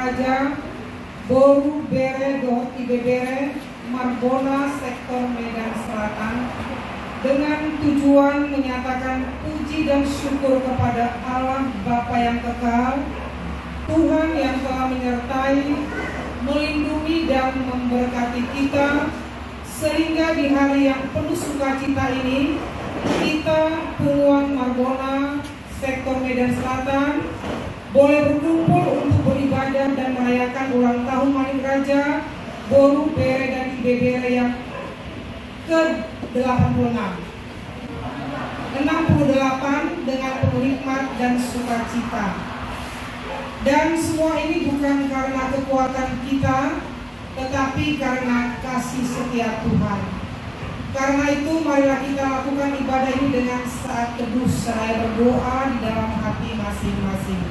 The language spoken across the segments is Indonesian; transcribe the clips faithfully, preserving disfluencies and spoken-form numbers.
Raja Boru Bere Dohot Ibebere Marbona sektor Medan Selatan dengan tujuan menyatakan puji dan syukur kepada Allah Bapa yang kekal, Tuhan yang telah menyertai, melindungi dan memberkati kita, sehingga di hari yang penuh sukacita ini kita Punguan Marbona sektor Medan Selatan boleh berkumpul untuk beribadah dan merayakan ulang tahun Manik Raja Boru Bere dan Ibebere yang ke delapan puluh enam enam puluh delapan dengan penuh hikmat dan sukacita. Dan semua ini bukan karena kekuatan kita, tetapi karena kasih setia Tuhan. Karena itu marilah kita lakukan ibadah ini dengan saat teduh seraya berdoa di dalam hati masing-masing.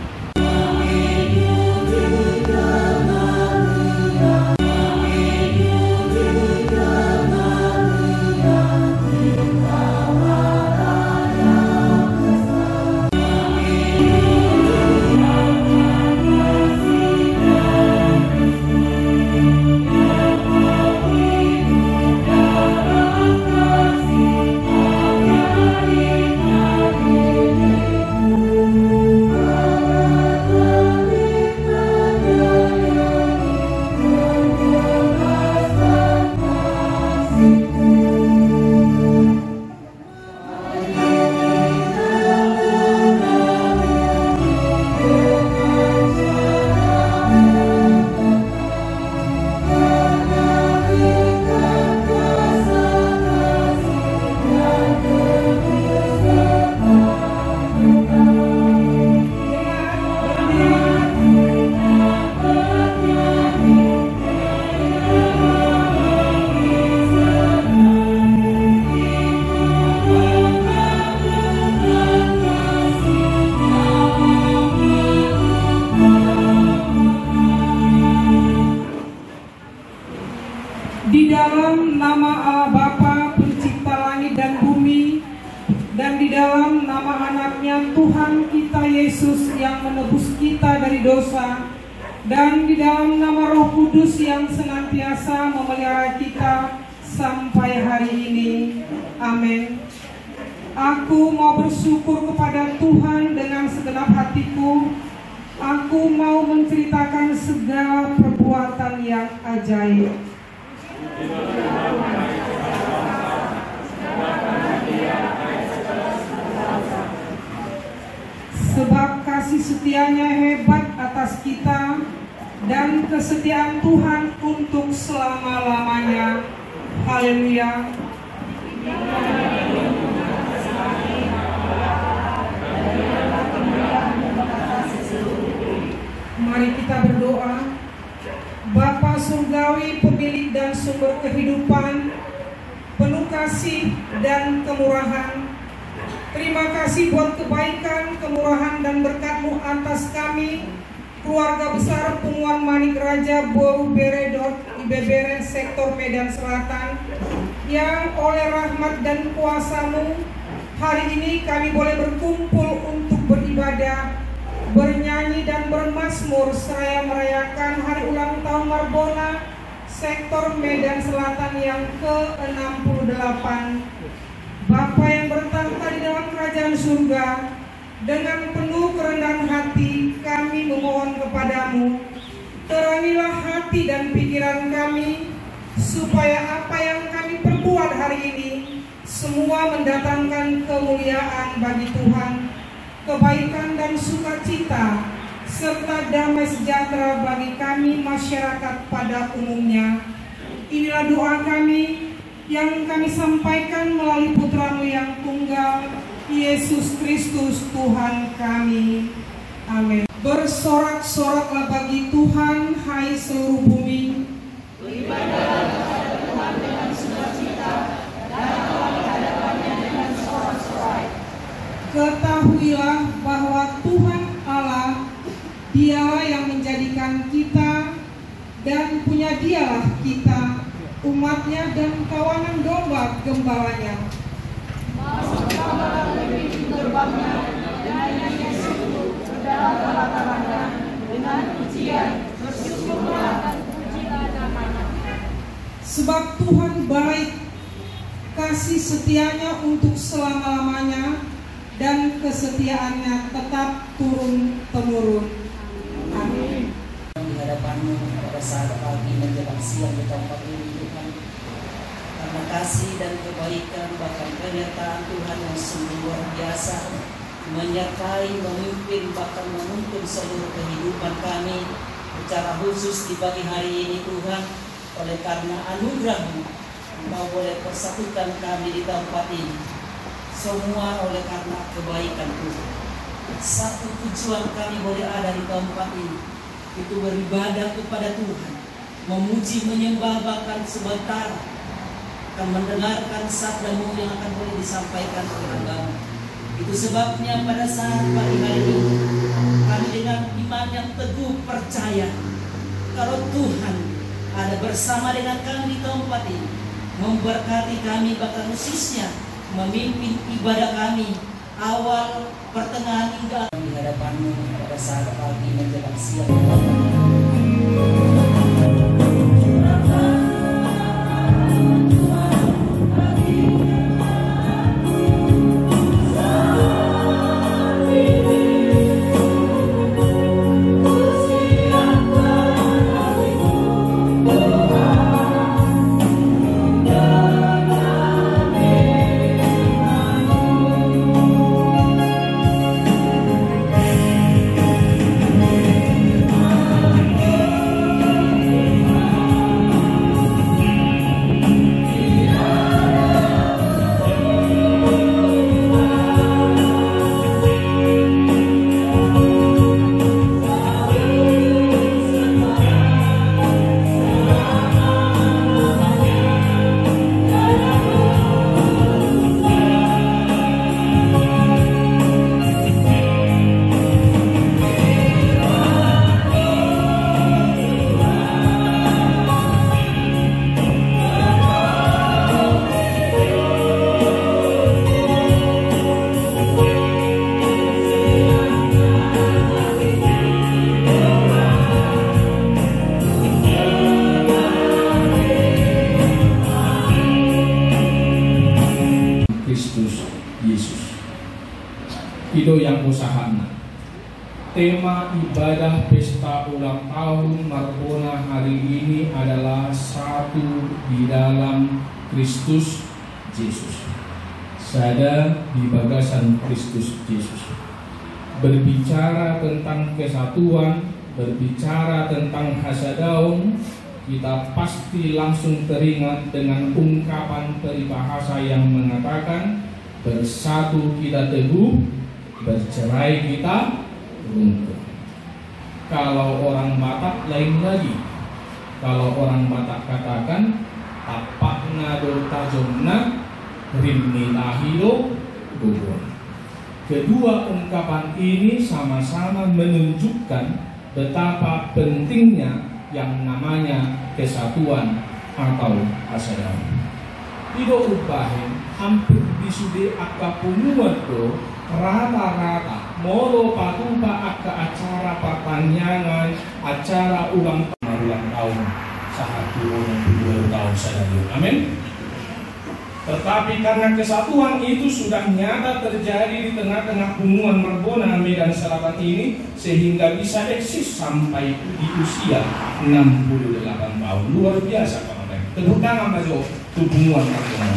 Di dalam nama Allah Bapa pencipta langit dan bumi, dan di dalam nama anaknya Tuhan kita Yesus yang menebus kita dari dosa, dan di dalam nama Roh Kudus yang senantiasa memelihara kita sampai hari ini. Amin. Aku mau bersyukur kepada Tuhan dengan segenap hatiku. Aku mau menceritakan segala perbuatan yang ajaib. Sebab kasih setianya hebat atas kita, dan kesetiaan Tuhan untuk selama-lamanya. Haleluya. Mari kita berdoa. Bapa surgawi, pemilik dan sumber kehidupan, penuh kasih dan kemurahan, terima kasih buat kebaikan, kemurahan dan berkat-Mu atas kami, keluarga besar Punguan Manik Raja Boru Bere Dohot Ibebere sektor Medan Selatan, yang oleh rahmat dan kuasa-Mu hari ini kami boleh berkumpul untuk beribadah, bernyanyi dan bermazmur seraya merayakan hari ulang tahun Marbona sektor Medan Selatan yang ke enam puluh delapan. Bapa yang bertahta di dalam kerajaan surga, dengan penuh kerendahan hati kami memohon kepadamu, terangilah hati dan pikiran kami, supaya apa yang kami perbuat hari ini semua mendatangkan kemuliaan bagi Tuhan, kebaikan dan sukacita, serta damai sejahtera bagi kami masyarakat pada umumnya. Inilah doa kami yang kami sampaikan melalui Putra-Mu yang tunggal, Yesus Kristus Tuhan kami. Amin. Bersorak-soraklah bagi Tuhan, hai seluruh bumi. Beribadahlah kepada Tuhan dengan sukacita, datanglah ke hadapannya dengan sorak-sorai. Ketahuilah bahwa Tuhan Allah, Dialah yang menjadikan kita, dan punya Dialah kita, umatnya dan kawanan domba gembalanya. Masuklah lebih gerbangnya dengan nyanyian syukur ke dalam halaman dengan pujian. Sebab Tuhan baik, kasih setianya untuk selama-lamanya, dan kesetiaannya tetap turun-temurun. Amin. Di hadapan-Mu pada saat pagi menjelang siang di tempat ini Tuhan, karena kasih dan kebaikan bahkan penyertaan Tuhan yang sungguh luar biasa menyertai, memimpin, bahkan menuntun seluruh kehidupan kami secara khusus di pagi hari ini Tuhan. Oleh karena anugerah-Mu, Engkau boleh persatukan kami di tempat ini. Semua oleh karena kebaikan Tuhan. Satu tujuan kami boleh ada di tempat ini, itu beribadah kepada Tuhan, memuji, menyembah, bahkan sebentar akan mendengarkan sabda-Mu yang akan boleh disampaikan oleh agama. Itu sebabnya pada saat pagi hari ini kami dengan iman yang teguh percaya kalau Tuhan ada bersama dengan kami di tempat ini, memberkati kami, bahkan khususnya memimpin ibadah kami awal, pertengahan hingga di hadapan-Mu pada saat pagi menjelang siang. Itu yang usahana. Tema ibadah pesta ulang tahun Marbona hari ini adalah satu di dalam Kristus Yesus. Sada di bagasan Kristus Yesus. Berbicara tentang kesatuan, berbicara tentang hasadaun, kita pasti langsung teringat dengan ungkapan peribahasa yang mengatakan bersatu kita teguh, bercerai kita runtuh. Kalau orang Batak lain lagi. Kalau orang Batak katakan tapakna do tajomna rimni lahido gugur. Kedua ungkapan ini sama-sama menunjukkan betapa pentingnya yang namanya kesatuan atau hasadaun. Tidak ubahin hampir disude akka pumuat do rata-rata molo patupa akka acara pertanyaan, acara ulang ulang tahun satu dua tahun sadayun. Amin. Tetapi karena kesatuan itu sudah nyata terjadi di tengah-tengah hubungan Marbona Medan Selatan ini, sehingga bisa eksis sampai di usia enam puluh delapan tahun. Luar biasa kawan-kawan. Tepuk tangan Pak Jo, hubungan Marbona.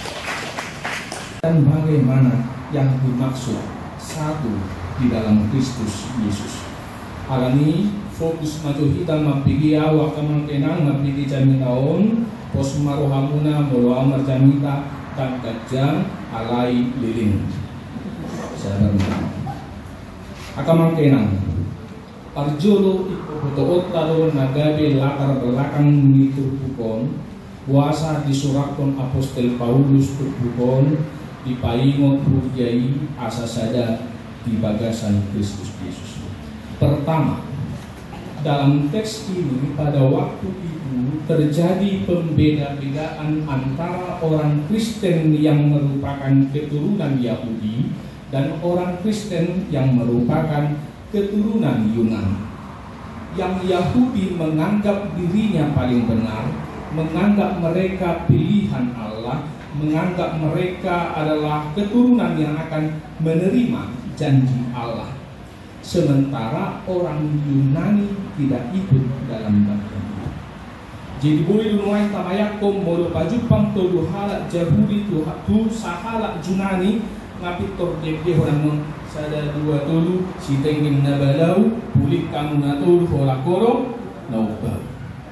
Dan bagaimana yang dimaksud satu di dalam Kristus Yesus. Alani fokus maju hitam mapigi awak kemangkenang mapigi jami tahun pos marohamuna molo amar jamita dan kajang alai lilin. Saya berdoa. Akamangkenang Arjolo ipotoot taro nagabe latar belakang menitur bukon puasa disuratkan Apostol Paulus bukon dipaingot hurjai asa saja di bagasan Kristus Yesus. Pertama, dalam teks ini pada waktu itu terjadi pembeda-bedaan antara orang Kristen yang merupakan keturunan Yahudi dan orang Kristen yang merupakan keturunan Yunani. Yang Yahudi menganggap dirinya paling benar menganggap mereka pilihan Allah, menganggap mereka adalah keturunan yang akan menerima janji Allah. Sementara orang Yunani tidak ikut dalam bagian itu. Jadi boleh dunuai tamayakom bodo pajupang todo halak jahudi tu tu sahalak Junani ngapit tordek orang non sada dua tolu si tengin nabalau pulik kamu natulu hola koro naubau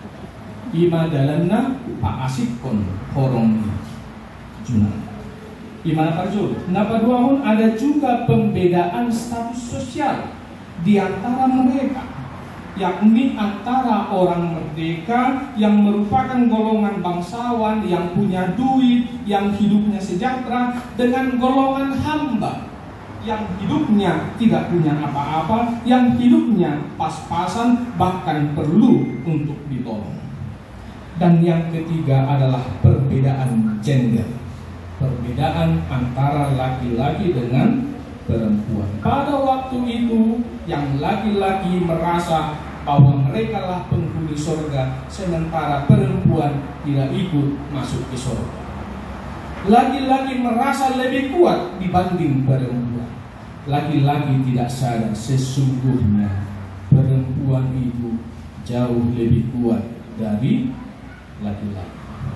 ima dalanna pa asikon horong Junani. Imana parjul. Napa duahun ada juga pembedaan status sosial di antara mereka, yakni antara orang merdeka yang merupakan golongan bangsawan yang punya duit, yang hidupnya sejahtera, dengan golongan hamba yang hidupnya tidak punya apa-apa, yang hidupnya pas-pasan, bahkan perlu untuk ditolong. Dan yang ketiga adalah perbedaan gender, perbedaan antara laki-laki dengan perempuan. Pada waktu itu yang laki-laki merasa bahwa mereka lah penghuni surga, sementara perempuan tidak ikut masuk ke surga. Laki-laki merasa lebih kuat dibanding perempuan. Laki-laki tidak sadar sesungguhnya perempuan itu jauh lebih kuat dari laki-laki.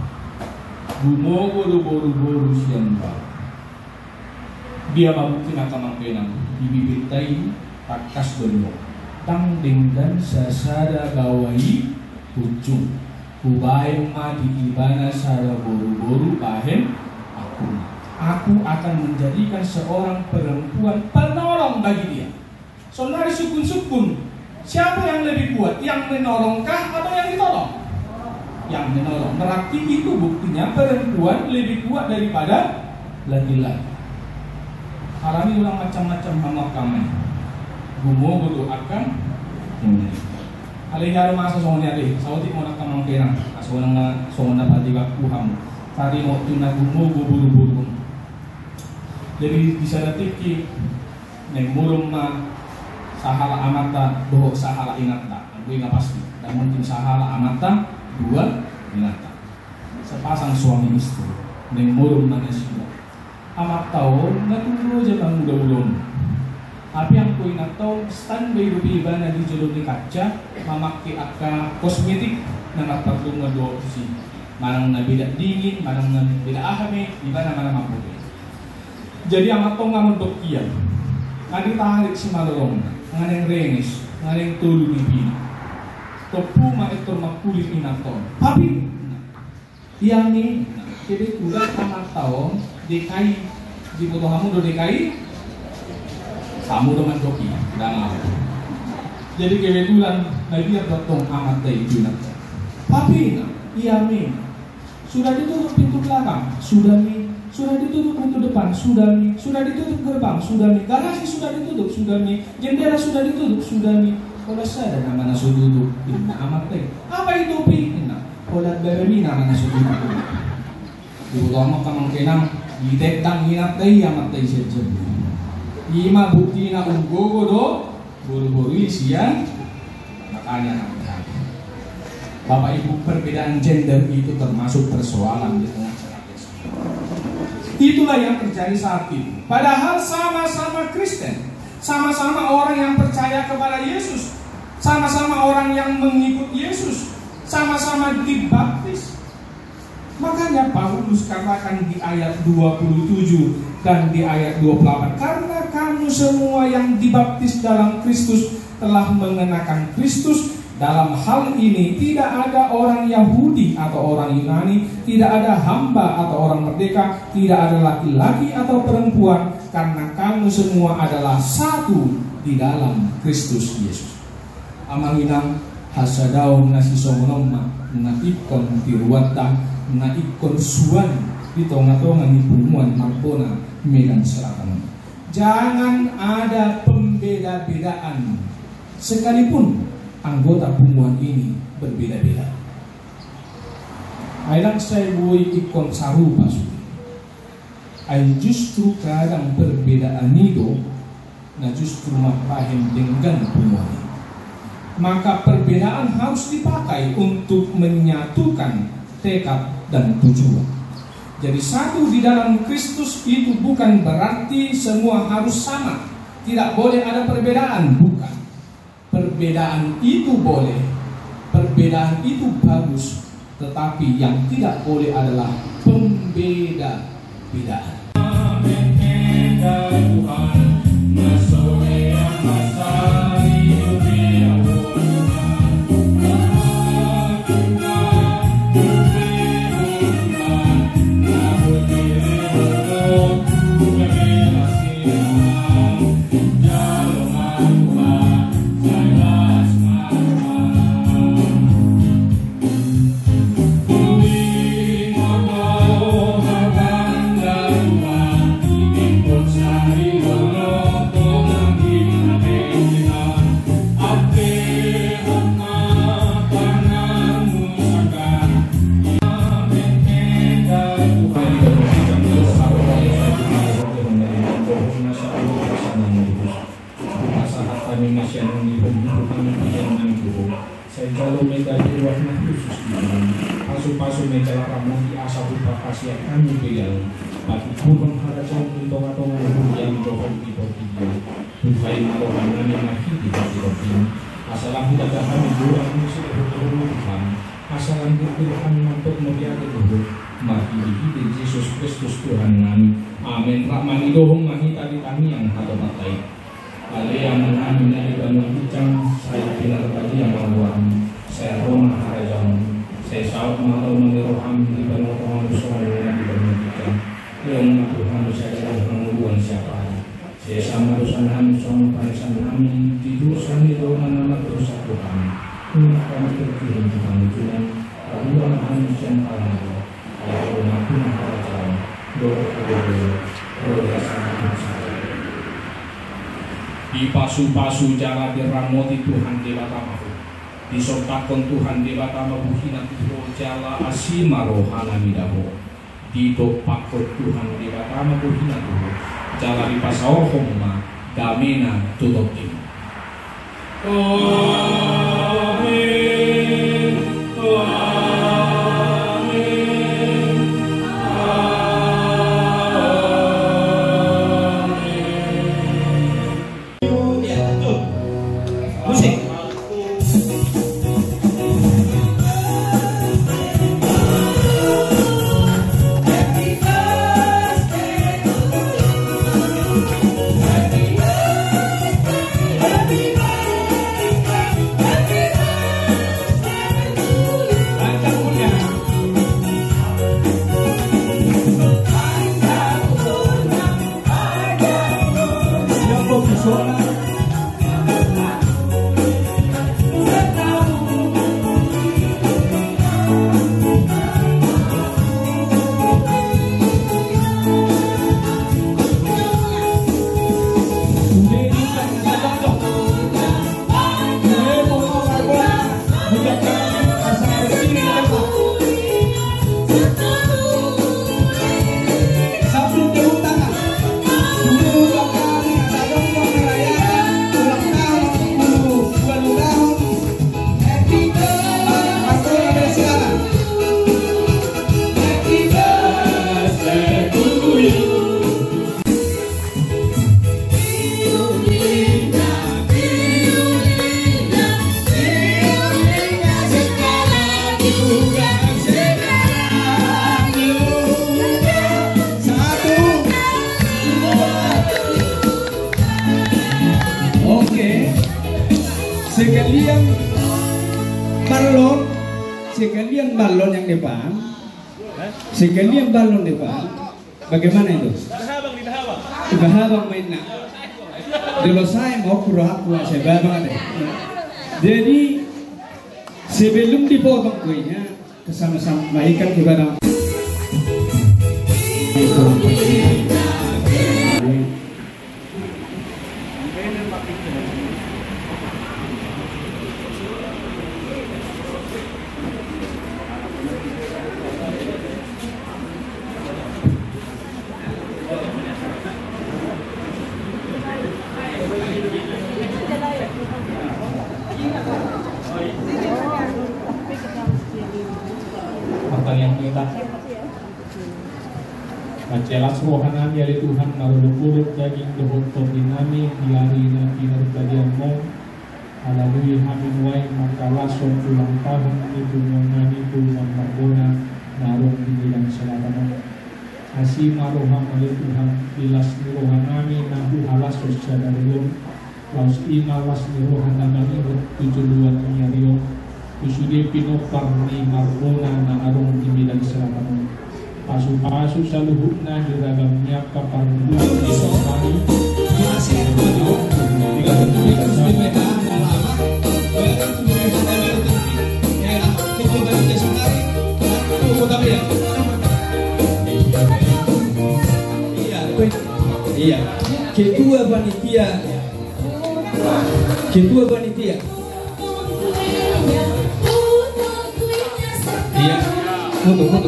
Gumogo do boru-boru siamba. Dia mabukin akamang penang dibibirtai takas dono tang dengan sasada gawai ujung kubaim ma di ibana sara boru-boru bahen aku aku akan menjadikan seorang perempuan penolong bagi dia. Saudara sukun-sukun, siapa yang lebih kuat, yang menolongkah atau yang ditolong? Yang menolong. Berarti itu buktinya perempuan lebih kuat daripada laki-laki. Harami ulang macam-macam hama kami. Gumo berdoakan. Alih nyaro masa songonya deh. Sauti mau nak kamang kerang. Asal na songon dapat tiga kuham. Tadi mau tuna gumo buru-buru. Jadi bisa detik neng murung ma sahala amata doh sahala inata. Gue nggak pasti. Dan mungkin sahala amata dua inata. Sepasang suami istri. Neng murung manusia. Amat tahu, natulog aja bang muda-ulon. Tapi yang ko inataw, standby rupi iba na di jalo ni kaca, mamaki aka kosmetik na nagtatlong na dosi. Manang na bidak dingin, manang na bidak ahame, iba na manang mabuti. Jadi amat tahu ngamon dokian. Ngadi taharik si malorong, nganeng renis, nganeng tulu ni bina. Topu ma ito makulit inataw. Tapi, yang ni, jadi kulat amat tahu, D K I di foto kamu do D K I kamu dengan doki dan jadi kebetulan Nabi datang amat dari itu tapi iya mi sudah ditutup pintu belakang sudah mi sudah ditutup pintu depan sudah mi sudah ditutup gerbang sudah mi garasi sudah ditutup sudah mi jendela sudah ditutup sudah mi kalau saya nama nasu duduk amat dari apa itu pi kalau berbeda nama nasu duduk di foto kamu kamang kenang Itetang hinat tayo amat tayo siya dyan. Ima bukti na unggogo do buru-buru siya makanya naman. Bapak Ibu, perbedaan gender itu termasuk persoalan di tengah masyarakat. Itulah yang terjadi saat itu. Padahal sama-sama Kristen, sama-sama orang yang percaya kepada Yesus, sama-sama orang yang mengikut Yesus, sama-sama dibaptis. Makanya Paulus katakan di ayat dua puluh tujuh dan di ayat dua puluh delapan, karena kamu semua yang dibaptis dalam Kristus telah mengenakan Kristus. Dalam hal ini tidak ada orang Yahudi atau orang Yunani, tidak ada hamba atau orang merdeka, tidak ada laki-laki atau perempuan, karena kamu semua adalah satu di dalam Kristus Yesus. Amanginang hasadaw nasi somonoma natikon tiruwata na ikon suwan di tonga-tonga ni pumuan Marpona Medan Selatan. Jangan ada pembeda-bedaan sekalipun anggota pumuan ini berbeda-beda. Ailang saya buai ikon sarupa sudah. Ay justru kadang perbedaan itu na justru mapahim dengan pumuan. Maka perbedaan harus dipakai untuk menyatukan tekad, dan tujuan. Jadi satu di dalam Kristus itu bukan berarti semua harus sama. Tidak boleh ada perbedaan, bukan. Perbedaan itu boleh, perbedaan itu bagus, tetapi yang tidak boleh adalah pembeda-bedaan. Pasu-pasu mencela ramuti asa bupa kasih kami beliau pati kurang harajan untuk atau yang dohong ibu ibu bukai malohan kami masih di pati rotin asalam kita kami dua musuh berdoa asalam kita kami untuk melihat dulu mati di Yesus Kristus Tuhan kami amin rahmani dohong mati tadi kami yang atau matai kali yang kami dari bangun bincang saya bilang tadi yang melawan saya rumah harajan saya saat malau meniroham di bangun orang besar yang di bangun kita yang Tuhan saya adalah pengubuhan siapa saya sama dosa kami sama panisan kami di dosa di doa nama dosa Tuhan ini kami terkirim Tuhan Tuhan laluan kami siapa lagi ayat rumah Tuhan harajan doa doa doa doa di pasu-pasu jala diramoti Tuhan Dewata Mahu disertakan Tuhan Dewata Mahu hina tiro jala asima rohana midaho di pakot Tuhan Dewata Mahu hina tiro jala di pasawar homma damena tutokim amin sekalian balon, sekalian balon yang depan, sekalian balon depan, bagaimana itu? Di bahabang main nak. Kalau saya mau kurang aku saya bahabang ada. Jadi sebelum dipotong kuenya, kesama-sama baikkan kepada pemerintah. Macelas rohanami ali Tuhan maruluk-uluk daging dohot tobinami dilari nabi narbadian mo alalui hamin wain makalason ulang tahun ibu nonani bulan marbona narong di bidang selatan asima roham ali Tuhan bilas rohanami nahu halasos sadarion laus imalas rohanami tujuh dua nyarion Usudi pinopar ni marbona na arong di bidang selatan pasu-pasu saluhukna diragamnya kapal dua di Somali masih ada tiga tiga iya ketua panitia ketua panitia iya foto foto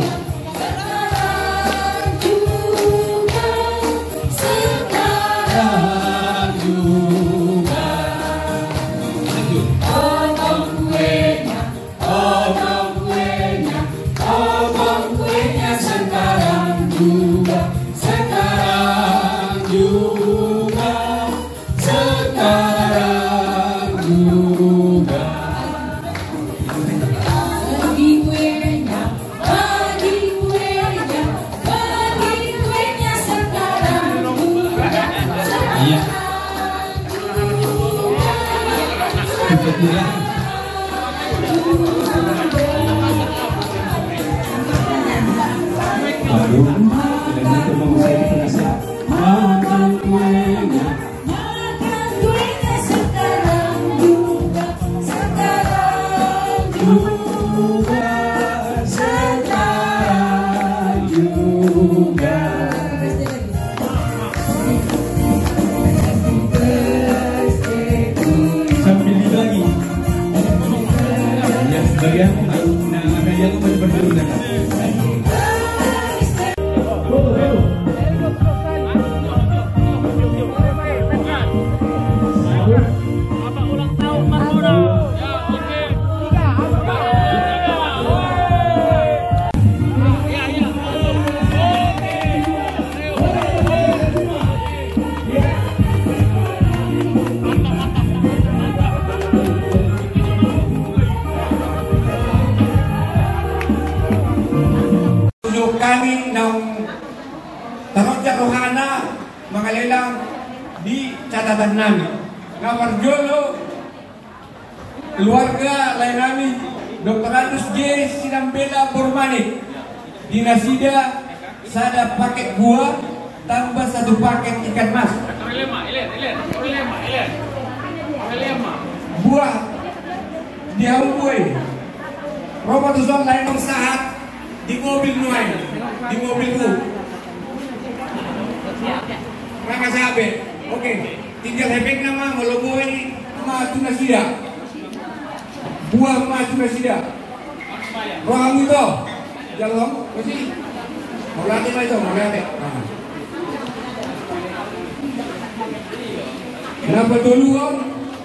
kami ng Tarotya Rohana mangalilang di catatan namin. Nga Marjolo, keluarga lain kami, Doktor Andus J. Sinambela Burmanik, dinasida sada paket buah tambah satu paket ikan mas. Buah di Hawui, Roma Tuzon lain ng saat di mobil nuai, di mobilku. Raka sabi, oke, tinggal hepek nama meloboy ma tunasida. Buah ma tunasida. Roham itu, jalan masih. Mau latih mah itu, mau latih. Kenapa dulu om?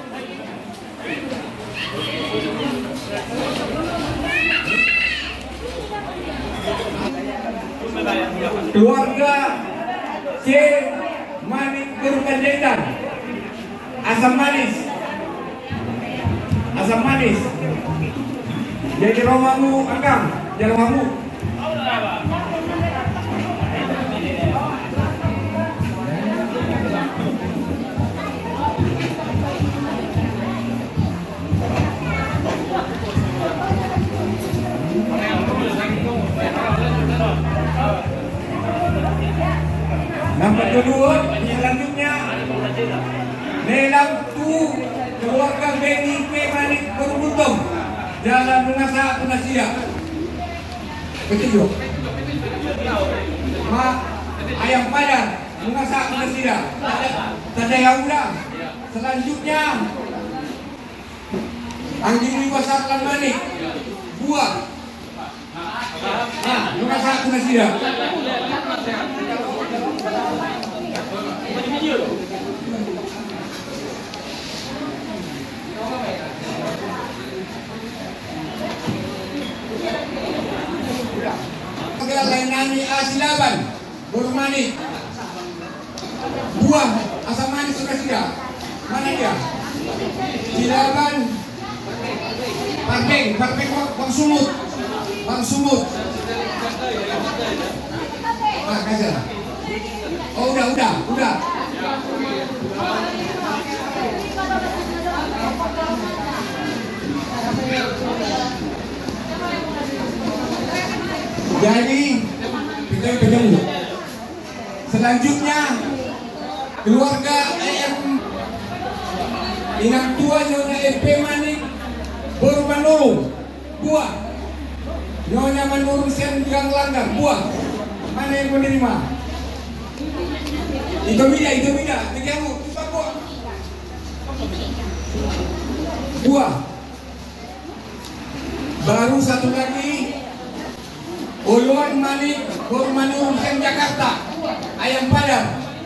Keluarga C. Manik Berkanjaitan, asam manis, asam manis. Jadi romamu angkang, jadi romamu. Nomor kedua, selanjutnya Nelang Tu keluarga Beni P. Manik Beruntung, Jalan Nungasa Punasia. Betul. Ma Ayam Padang Nungasa Punasia. Tanda yang ulang. Selanjutnya Anjing Wiwasar Lan Manik Buah. Nah, Nungasa Punasia. keluarga Lainani A. Silaban, Boru Manik. Buah asam manis sudah siap. Mana dia? Silaban. Parpeng, Parpeng Bang Sumut. Bang Sumut. Ah, kasih. Oh, udah, udah, udah. Jadi kita ketemu. Selanjutnya keluarga E M Inang tua Nyonya E P Manik Boru Manurung buah. Nyonya Manurung Sen Gang Langgar buah. Mana yang menerima? Itu bida, itu bida. Tigamu, tumpah buah. Buah. Baru satu lagi. Uluan Manik Boru Manurung Sen Jakarta. Ayam Padang.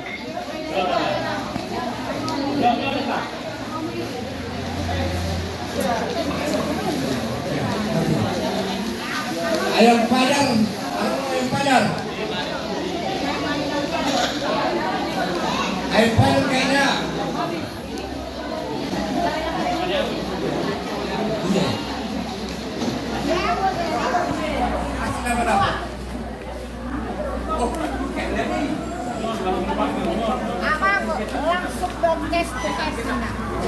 Ayam Padang. Ayam Padang. Ayam Padang kayaknya. Abang langsung broadcast ke Kasina.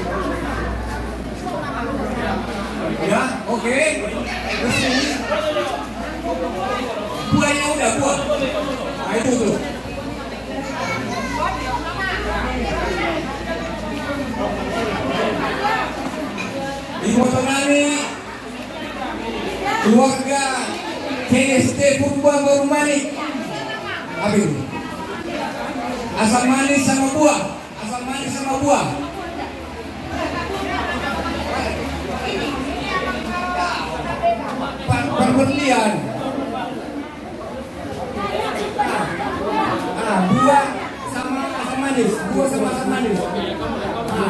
Ya, oke. Okay. Terus ini buahnya udah buah. Nah itu tuh. Di foto nani keluarga K S T Purba Boru Manik. Apa itu? Asam manis sama buah. Asam manis sama buah. Perberlian. Ah, buah sama asam manis. Buah sama asam manis. Ah.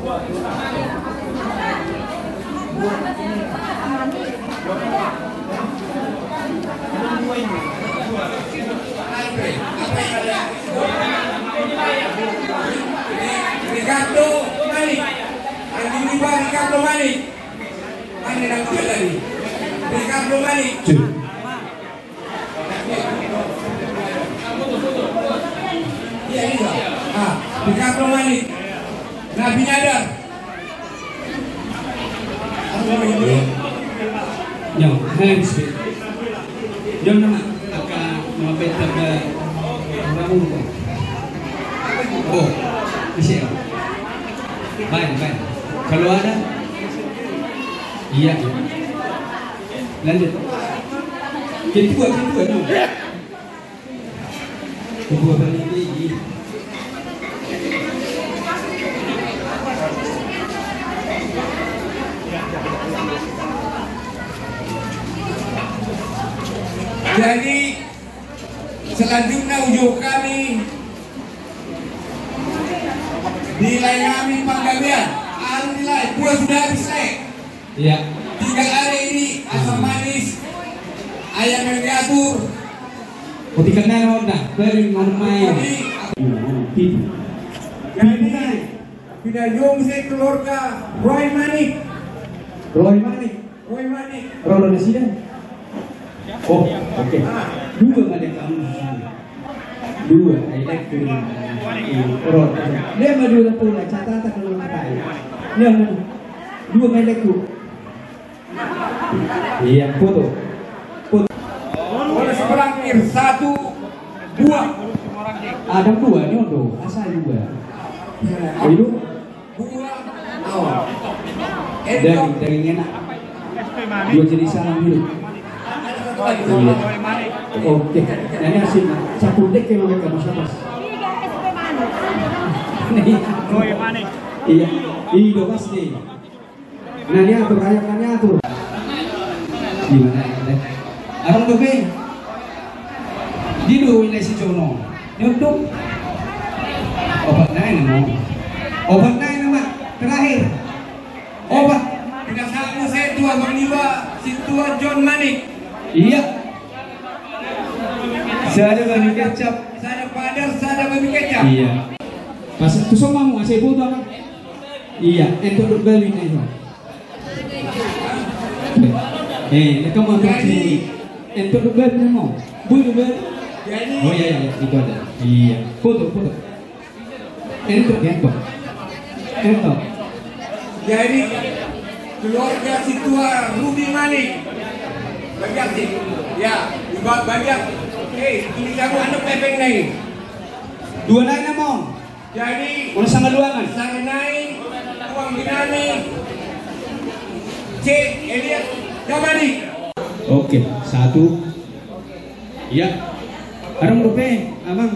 Ricardo Manik. Andi Liba Ricardo Manik. Mana yang dia tadi? Ricardo Manik. Iya ini lah. Ah, Ricardo Manik. Nabi Nadar. Yang hands fit. Yang nama akan mengapa ke Ramu. Oh, bisa. Baik, baik. Kalau ada, iya. Lanjut. Kedua, kedua dulu. Kedua kali ini. Jadi selanjutnya ujuk kami nilai kami penggabian. Alhamdulillah, buah sudah habis naik. Iya. Tiga hari ini asam manis, ayam yang diatur. Ketika naik dah, beri main. Jadi tidak jauh saya keluarga Roy Manik. Roy Manik. Roy Manik. Roy di sini. Oh, oke. Okay. Dua ada kamu. Dua, elektrik. Roy. Dia mau dua pula catatan kalau kita. Dia mau dua elektrik. Iya, foto. Foto. Oleh seberangkir satu buah. Ada dua nih untuk asal juga. Itu buah awal. daging daging enak. Dua jenis salam hidup. Iya. Oke. Nah, ini asin. Satu dek yang mereka masuk pas. Iya. Iya pasti. Nah dia atur ayamnya atur. Gimana ya? Arang dobe. Di dulu ini si Jono. Nyutup. Obat naik nama. Obat naik nama. Terakhir. Obat. Tidak sama saya tua berniwa si tua John Manik. Iya. Sada babi kecap. Sada padar, sada babi kecap. Iya. Pas tu sama mu asai foto kan? Iya, entuk duk babi ni tu. Eh, nak kamu tu sini. Entuk duk babi mau. Bui duk babi. Jadi, oh iya iya itu ada. Iya. Foto foto. Entuk entuk. Entuk. Jadi keluarga si tua Rudi Manik. Banyak sih. Ya, juga banyak. Eh, ini kamu anak pepeng naik. Dua naik namon. Jadi, ulah sangat luangan. Sangat naik. Uang binani. Cek Elias Damani. Oke, satu. Iya. Arang rupe, amang.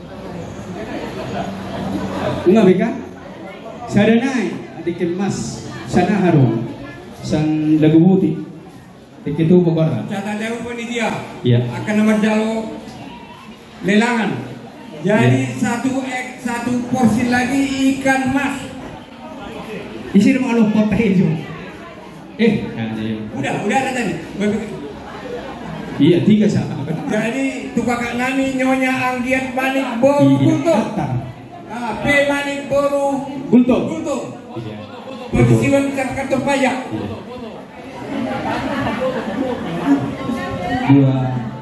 Enggak beka? Sada naik, adik emas. Sana harum. Sang lagu putih. Itu pokoknya. Catat jauh panitia. Iya. Akan nomor jalo lelangan. Jadi ya. satu ek satu porsi lagi ikan mas. Isi rumah lo kota hijau. Eh, udah, udah ada tadi. Iya, tiga sama. Jadi tukak nami nyonya Anggiat Manik Boru Guntur. Ah, P Manik Boru Guntur. Guntur. Iya. Persiwan kartu pajak. Dua.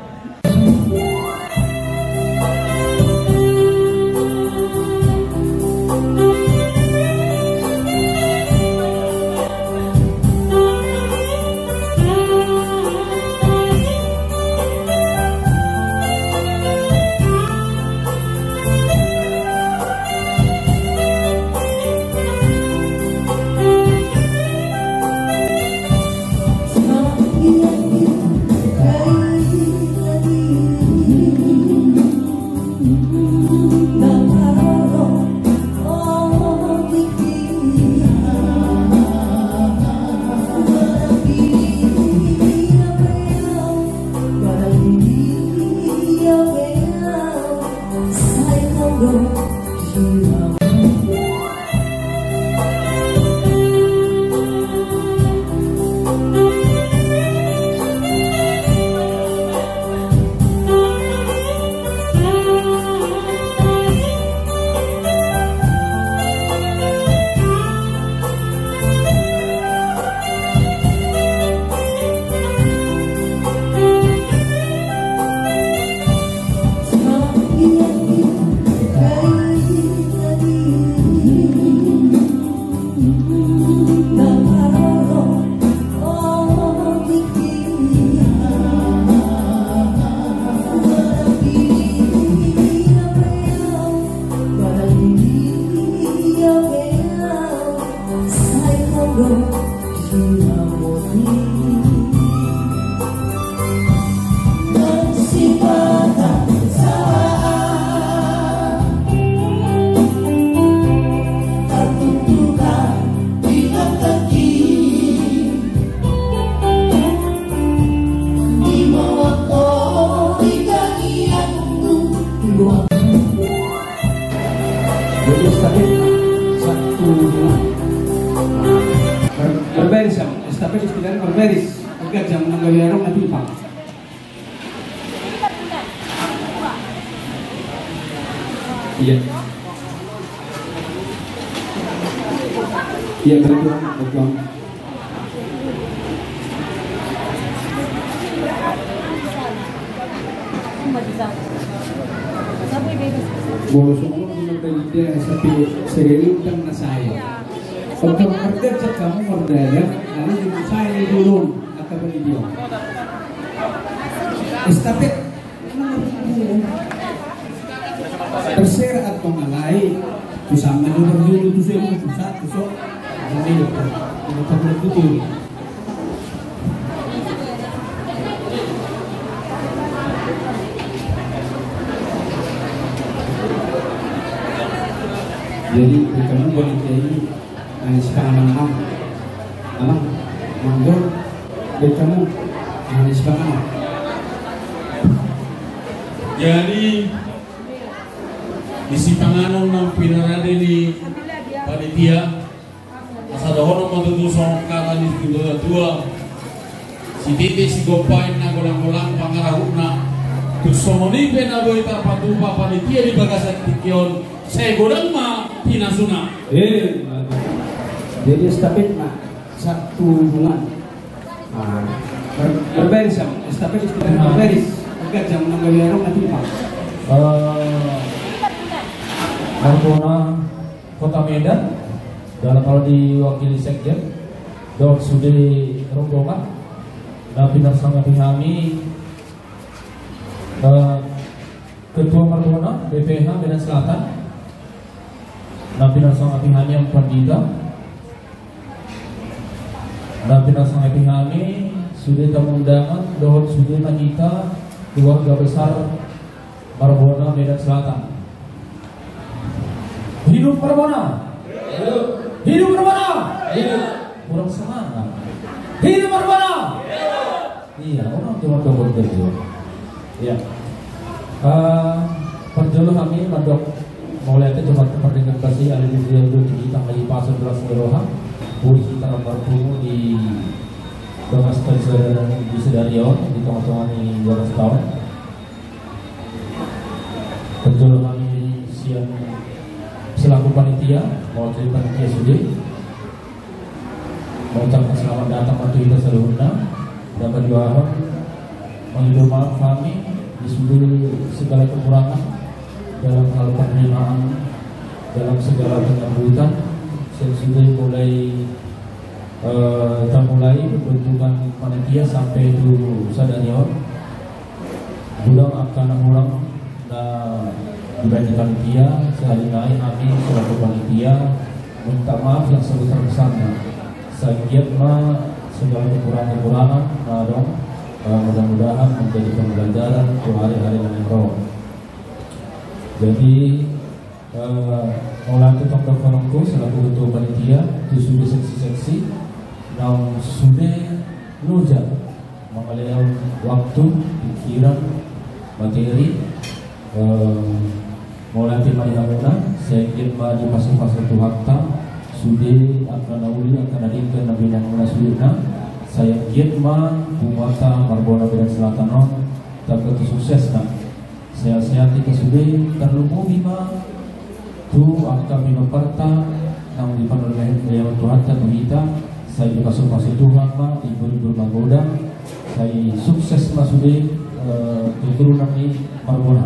Berbaris, estafet istilahnya berbaris. Enggak jam menanggapi orang nanti pak. Iya. Iya berjuang, berjuang. Boleh semua menurut dia seperti serius dan nasaya. Untuk kerja kamu merdeka, lalu jemput saya dulu atau video. Estafet terser atau malai, bersama nomor dulu tu saya mau pusat, pusat, ini dokter, dokter betul. Jadi kamu boleh jadi sekarang amang, amang, manggil, dari kamu sekarang amang. Jadi isi panganon ng pinarade ni panitia sa doon ng matutusong kata ni Pinto Tua si Titi si Gopay na gulang-gulang pangarahok na Tusomoni penaboy tarpatupa panitia di bagasan tikion saya godang ma pinasuna. Eh, jadi estafet mah satu hubungan. Ah, ber- berbaris ya, estafet istilah berbaris. Enggak jam enam orang nanti pak. Eh, Marbona Kota Medan dalam hal diwakili sekjen Dok Sude rombongan dan pinar sangat kami eh, Ketua Marbona B P H Medan Selatan dan pinar sangat kami yang Pandita dan pinar sangat kami sudah tamu undangan Dok Sude Majita keluarga besar Marbona Medan Selatan. Hidup Marbona. Hidup. Hidup Marbona. Hidup. Kurang semangat. Hidup Marbona. Iya, orang cuma double kerja. Iya. Uh, Perjolo kami mandok mau lihat cuma tempat dengan kasih ada di video di tanggal pasal belas Meroha. Boleh kita bertemu di Domaskan di Sedarion di tengah-tengah di dua belas tahun. Perjolo kami siang selaku panitia mewakili panitia Sude mengucapkan selamat datang untuk kita seluruhnya dan berdoa menghibur maaf kami di Sude segala kekurangan dalam hal penerimaan dalam segala penyambutan yang sudah mulai uh, kita mulai bentukan panitia sampai itu Sadarion ulang akan ulang nah dibanding panitia sehari naik kami selaku panitia minta maaf yang sebesar-besarnya. Saya giat mah segala kekurangan-kekurangan nah dong uh, mudah-mudahan menjadi pembelajaran untuk hari-hari yang roh. Jadi uh, Olah Tok Dok Kolongko selaku ketua panitia itu sudah seksi-seksi dan sudah nuja mengalir waktu, pikiran, materi uh, mulai dari mana saya kira di fase-fase Tuhan sudah akan nauli akan hadirkan Nabi Muhammad Rasulullah saya kira Bumata Marbona Medan Selatan tak sukses nak saya sehat kita sudah terlupa bima tu akan bima parta yang dipandu oleh Tuhan Tuhan kita saya dikasih fase Tuhan mah ibu-ibu magoda saya sukses mas sudah keturunan di Marbona.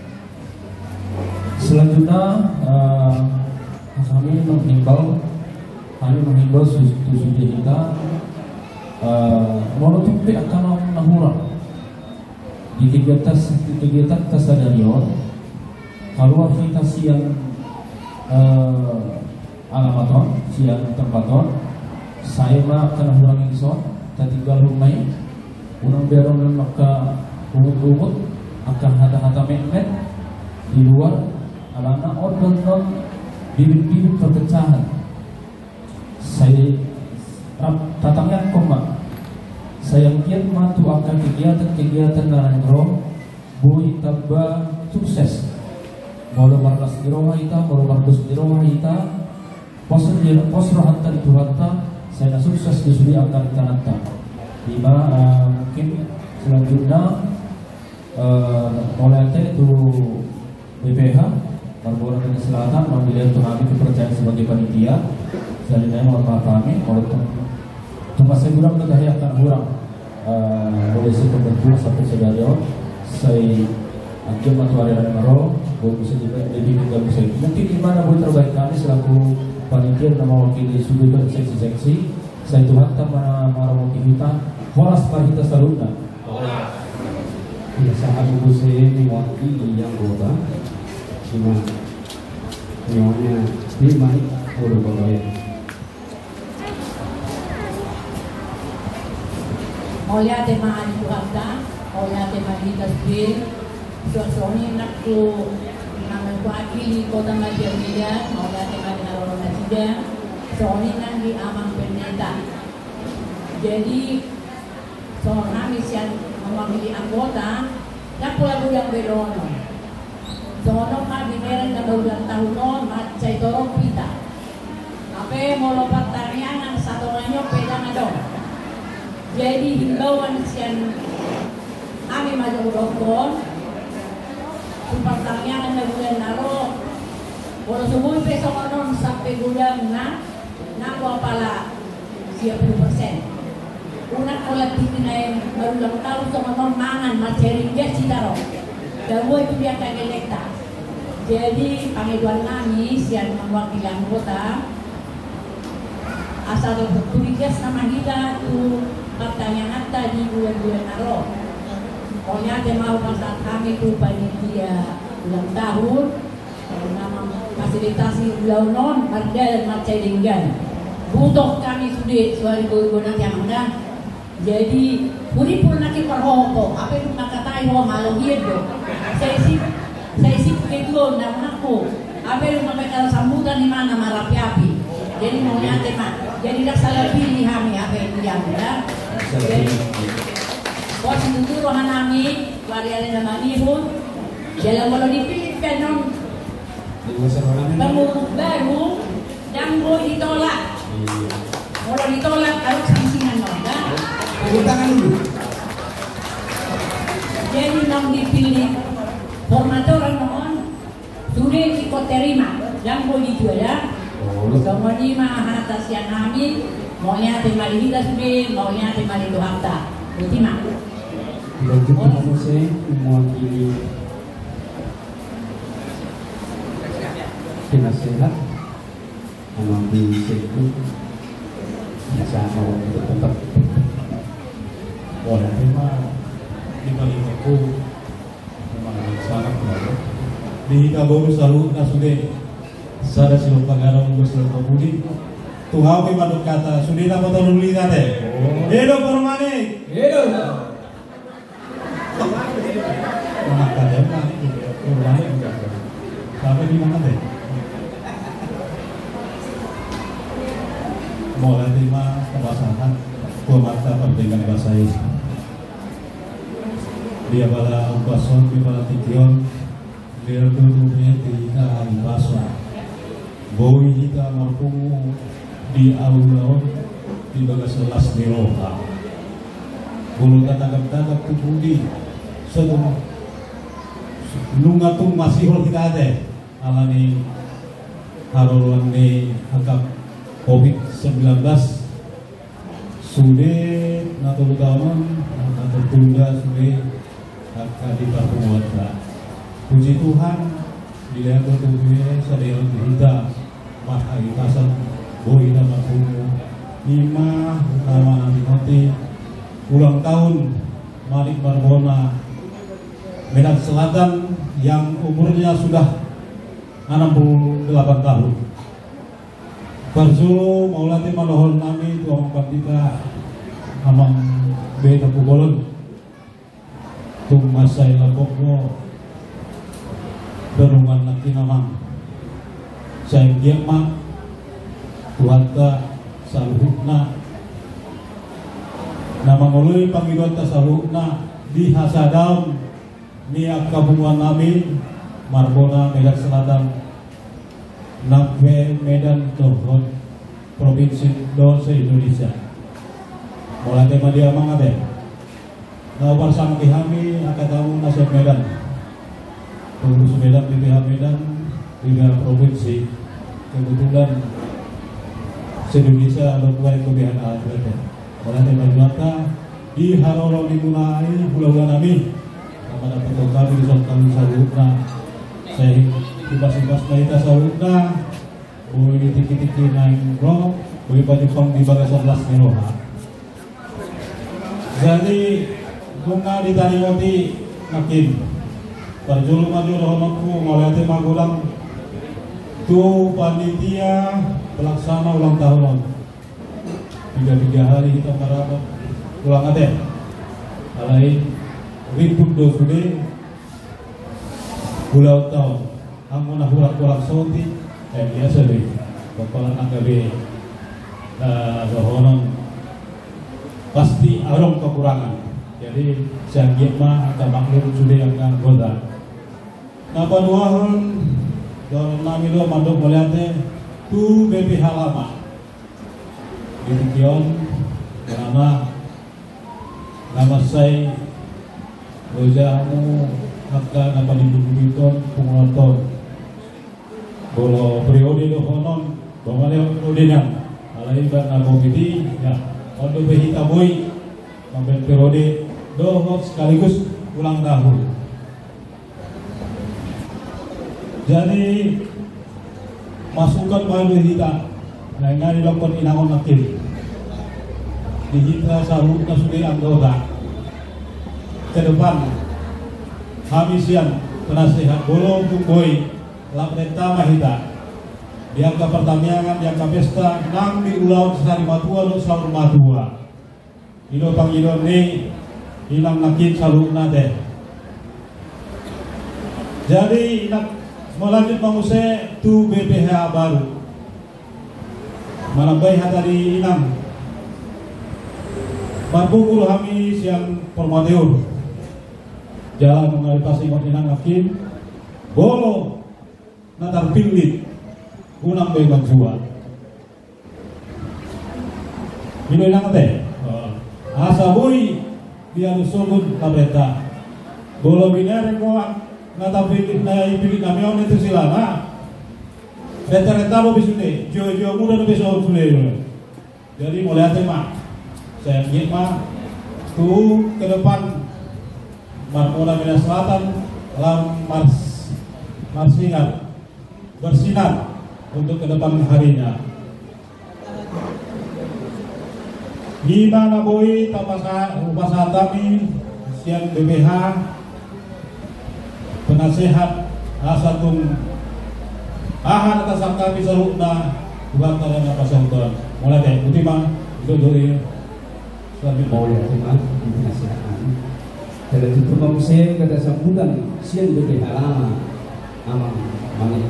Selanjutnya uh, kami menghimbau kami menghimbau sudah kita uh, menutupi akan menahurang di kegiatan kegiatan Sadarion kalau kita siang uh, alamaton siang tempaton saya mah akan menahurang inson kita tinggal rumah unang berong maka umut-umut akan hata-hata met-met di luar alana organ non bibit-bibit perpecahan saya tatangnya koma saya kian mantu akan kegiatan-kegiatan naran roh boy tabba sukses mau markas di roh kita mau markas di roh kita pos pos rohanta di Tuhanta saya sukses di sudi akan kananta lima uh, mungkin selanjutnya uh, mulai itu B P H Marbona Medan Selatan memilih untuk kami kepercayaan sebagai panitia. Jadi saya mohon maaf kami, kalau cuma saya kurang kita akan kurang boleh saya berdua sampai Sedarion. Saya akan matuari dengan roh, boleh bisa juga lebih juga bisa. Mungkin di mana boleh terbaik kami selaku panitia nama wakili sudah seksi-seksi. Saya Tuhan tak mana marah wakil kita, horas mari kita salutna. Biasa aku saya mewakili yang kota. Cuma nyonya lima udah bagai Olha tema ani Tuhan, olha tema kita sendiri. Suasoni nak tu nama wakili kota Medan, olha tema dengan orang Medan. Suasoni nak di amang pendeta. Jadi seorang misian mewakili anggota, nak pula budak berono. Sono kami mereka ka bulan tahun non macay torong pita. Ape mo lompat tarian satu ranyo pedang adong. Jadi himbauan sian kami maju dokter pertanyaan na bulan naro. Kalau semua besok non sampai bulan na, nakuha pala siya puluh persen. Una kolat titin ay marulang tao sa mga mangan, matering gas si taro. Dahil itu dia kaya elekta. Jadi panggilan kami siang mewakili anggota asal bertugas nama kita tu pertanyaan tadi bulan-bulan naro. Pokoknya dia mau pasal kami tu panitia ulang tahun nama fasilitasi ulang non harga dan materingan. Butuh kami sudah suari berguna yang mana. Jadi puri pun nak perhoko apa itu nak katai ho malu dia do. Saya sih saya sih begitu nak aku. Apa itu nak kalau sambutan di mana marapi-api. Jadi mau nyate mah. Jadi tak salah pilih kami apa yang dia ada. Bos itu rohan kami varian nama ni pun dalam kalau dipilih penon pemuruk baru dan boleh ditolak. Kalau ditolak harus sanksinya nona. Tangan dulu. Jadi nang dipilih formator non sudah ikut terima dan boleh dijual ya. Semua ni mah atas yang kami maunya terima di kita sudah maunya terima di Tuhan tak. Terima. Dan kita saya mewakili penasehat mengambil itu bisa mau tetap boleh memang di balik aku memang sangat baik. Di kabaru selalu nasude sada silong pagaraw mo sa kabuli. Tuhaw kay manok kata sudah na patululi natin. Edo parmane. Edo. Mga kadem na urmane enggak. Sampai di mana deh? Mulai terima kebasahan Kuamata perdagangan bahasa Indonesia. Dia pada umpason, dia pada tikion, dia tutunya tidak hari basah. Bawi kita mampu di aula di bagas selas di roha. Bulu tatagap-tagap tubudi sedang nungatung masih hol kita ada. Alani harulan ni agak covid sembilan belas sudah nato tahun nato tunda sudah akan diperkuat. Puji Tuhan dilihat bertujuh sadar kita mahai pasal boi nama punya lima nama nanti nanti ulang tahun Malik Marbona Medan Selatan yang umurnya sudah enam puluh delapan tahun. Persu maulati malohol nami tuang kita amang beta pubolon tung masai lapokno berungan nanti namang saya giema tuanta saluhna nama ngului panggilan tasaluhna di hasadam niat kabungan nami Marbona Medan Selatan Nape Medan Tohon Provinsi Dose Indonesia. Mulai tema dia mangade. Nah bersama kami akan tahu nasib Medan. Pengurus Medan di pihak Medan di pihak provinsi kebetulan se-Indonesia berbuat kebiasaan adat. Mulai tema juata di Harolo dimulai bulan-bulan kami. Pada petugas kami di Sultan Salutna saya ibas-ibas na ita sa una boleh tiki-tiki na yung bro boleh pang di bagasan las niroha jadi kung nga ditaniwati nakin parjulu majuro honokku ngolete magulang tu panitia pelaksana ulang tahun tiga-tiga hari kita merapat ulang ade alai ribut dosude bulan tahun ang muna hurak-hurak sonti eh biasa deh kepala nanggabe rohonon pasti arong kekurangan jadi siang mah atau maklum sudah yang anggota napa duahon dalam nami lo mandok melihatnya tu B P H lama di Kion karena nama saya Rojamu Hagda na palibubuton pengotor. Bolo periode do honon bawale periode alai ba na bogiti ya ondo behita boy mamben periode do sekaligus ulang tahun. Jadi masukan baru kita nah ini dilakukan inangon nakil digital sahut na sudah anggota ke depan habisian penasehat bolong boy lam pertama kita diangka pertanian diangka pesta nang di ulau sari matua lo selalu matua ilo pangilo ni hilang nakin selalu nade jadi nak melanjut mengusai tu B P H baru malambai hatari inang marbukul kami siang formateur jalan mengalipasi ingat inang nakin bolo natar pilih unang bebang jua ini ilang teh asa boy dia lusugun tabreta bolo biner ko natar pilih na pilih kamion itu silana reta-reta lo bisune jo-jo muda lo besok sudah jadi mulai tema saya ingin mah tuh ke depan Marmona Medan Selatan lam Mars Marsingat bersinar untuk ke depan harinya. Gimana boy tapasa upasa kami siang B B H penasehat asatung ahan atas kami sarukna buat kalian apa sahutan mulai deh putih mah itu dari selama mau ya teman penasihat dari itu mengusir kata sambutan siang B B H lama amang mangit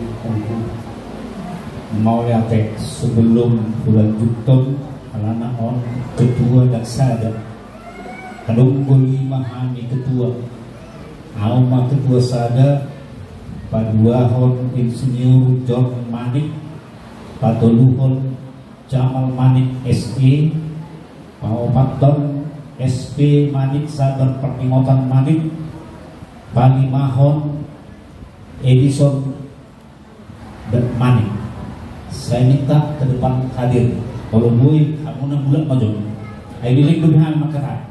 mau ya teh sebelum bulan Jukton alana on ketua daksada kadung boleh mahami ketua auma ketua sada paduahon insinyur John Manik patoluhon Jamal Manik S E paopaton S P Manik Sabar Perlimotan Manik palimahon Edison dan Manik. Saya minta ke depan hadir. Kalau boy, kamu enam bulan maju. Ayo dilek dunia makaran.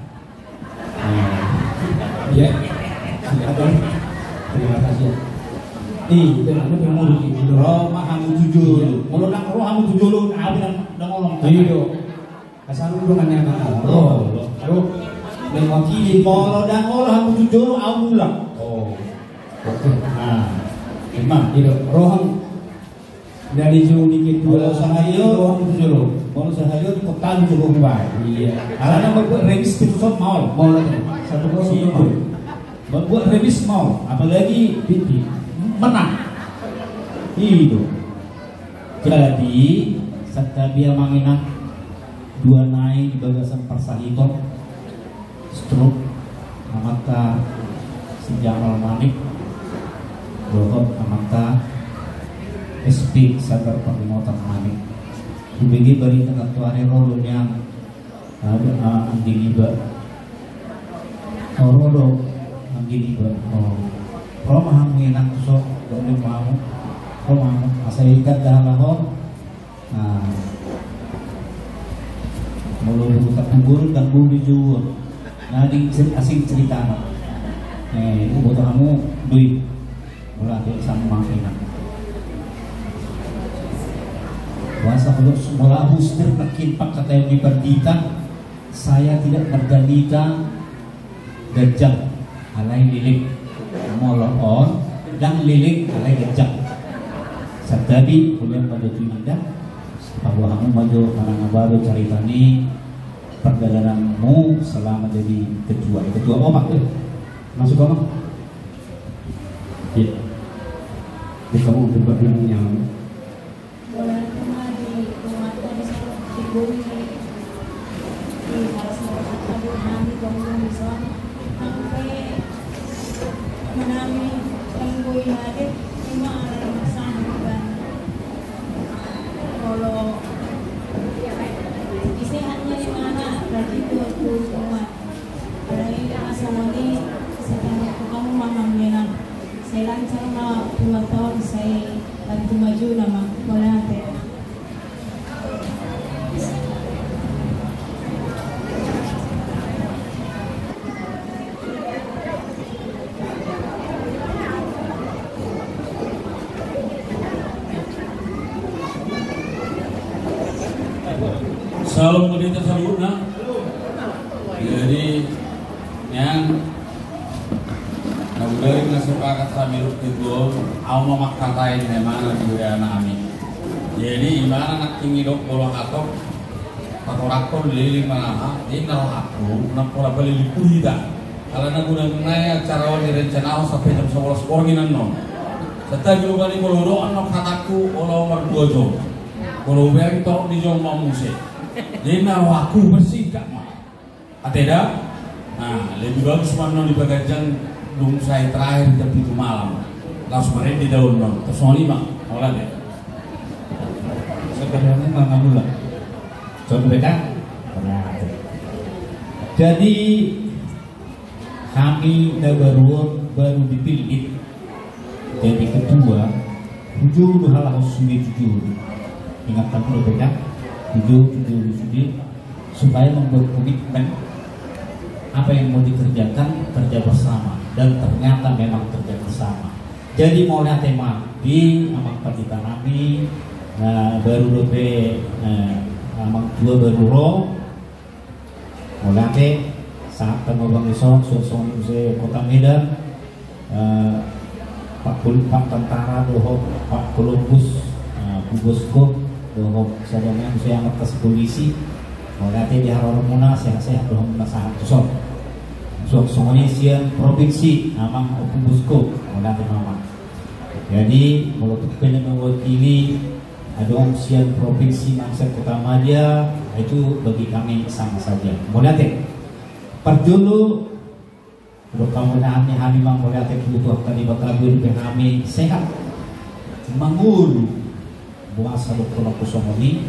Ya, silakan. Terima kasih. Ih, itu nanti kamu di roh mahamu tujuh. Kalau nak roh kamu tujuh lu, abi dan dan ngomong. Iya. Asal lu dengan yang mana? Oh, aduh. Lewat kiri. Kalau dan roh kamu tujuh lu, aku pulang. Oh, oke. Nah. Emang, itu rohang dari jauh dikit dua sahayo rohang tujuh, kalau sahayo di kota tujuh ribu. Iya. Karena membuat remis besok mau, mau lagi satu kosong mau. Membuat remis mau, apalagi binti menang. Itu. Jadi satabia manginak dua naik di bagasan persahito, stroke, amata sejamal manik. Dohot amata S P Sabar Perlimotan Manik dibagi bari tengah tuare rolon yang ada anggini ba rolo anggini ba oh kalau maham enak sok boleh mau kalau mau asal ikat dah lahon nah mulu buka kubur dan bumi juga nah di asing cerita eh itu buat kamu duit mulai sama enak Puasa kalau semula husnul makin pak kata yang diberdita saya tidak berdalika gajah alai lilik moloon dan lilik alai gajah sadabi kuliah pada tuindah bahwa kamu maju karena baru cerita ini perjalananmu selama jadi ketua ketua omak tuh masuk omak ya di kamu tempat yang boleh cuma di rumah tadi di bumi di harus ada nanti bangun di sana sampai menami tangguh ada cuma ada masalah kan kalau istirahatnya di mana berarti itu aku semua berarti asal lagi sekarang kamu mamam yang saya lancar na lima tahun saya bantu maju nama Molate. Salam pendeta salutna. Jadi yang nagudari na sepakat kami itu au makatain memang juga nami. Jadi imana nak tinggi dok bola katok patoraktor lili mana ini kalau aku nak pola beli likuida. Kalau nak guna naya cara wali rencana sampai jam sebelas orginan non. Setelah juga balik kalau doa nak kataku olah umur dua jam. Kalau beri tok di jam mamuse. Jadi nawa aku bersih kak mah, ateda, nah lebih bagus mana di bagajan dong saya terakhir jam itu malam, langsung kemarin di daun dong, terus mau lima, olah deh. Sebenarnya mana dulu? Coba beda. Jadi kami baru baru dipilih jadi ketua, jujur hal harus jujur, ingatkan dulu beda. Jujur, jujur, jujur, supaya membuat komitmen apa yang mau dikerjakan kerja bersama dan ternyata memang kerja bersama. Jadi mau lihat tema di amak pendeta kami nah, baru dope nah, amak dua baru roh mau lihat saat tengah esok susun usai kota Medan uh, Pak Pak tentara doho Pak Columbus uh, Bubosko dohok sadamnya saya atas polisi berarti di Haror Muna sehat-sehat dohok masalah tusok sok semuanya sian provinsi nama Bubosko berarti mama. Jadi kalau kita mewakili ada sian provinsi Mangsa Kota Madya itu bagi kami sama saja. Berarti perjulu untuk kamu nahami kami mang berarti butuh tadi bakal kami sehat mangul puasa dokter kosong ini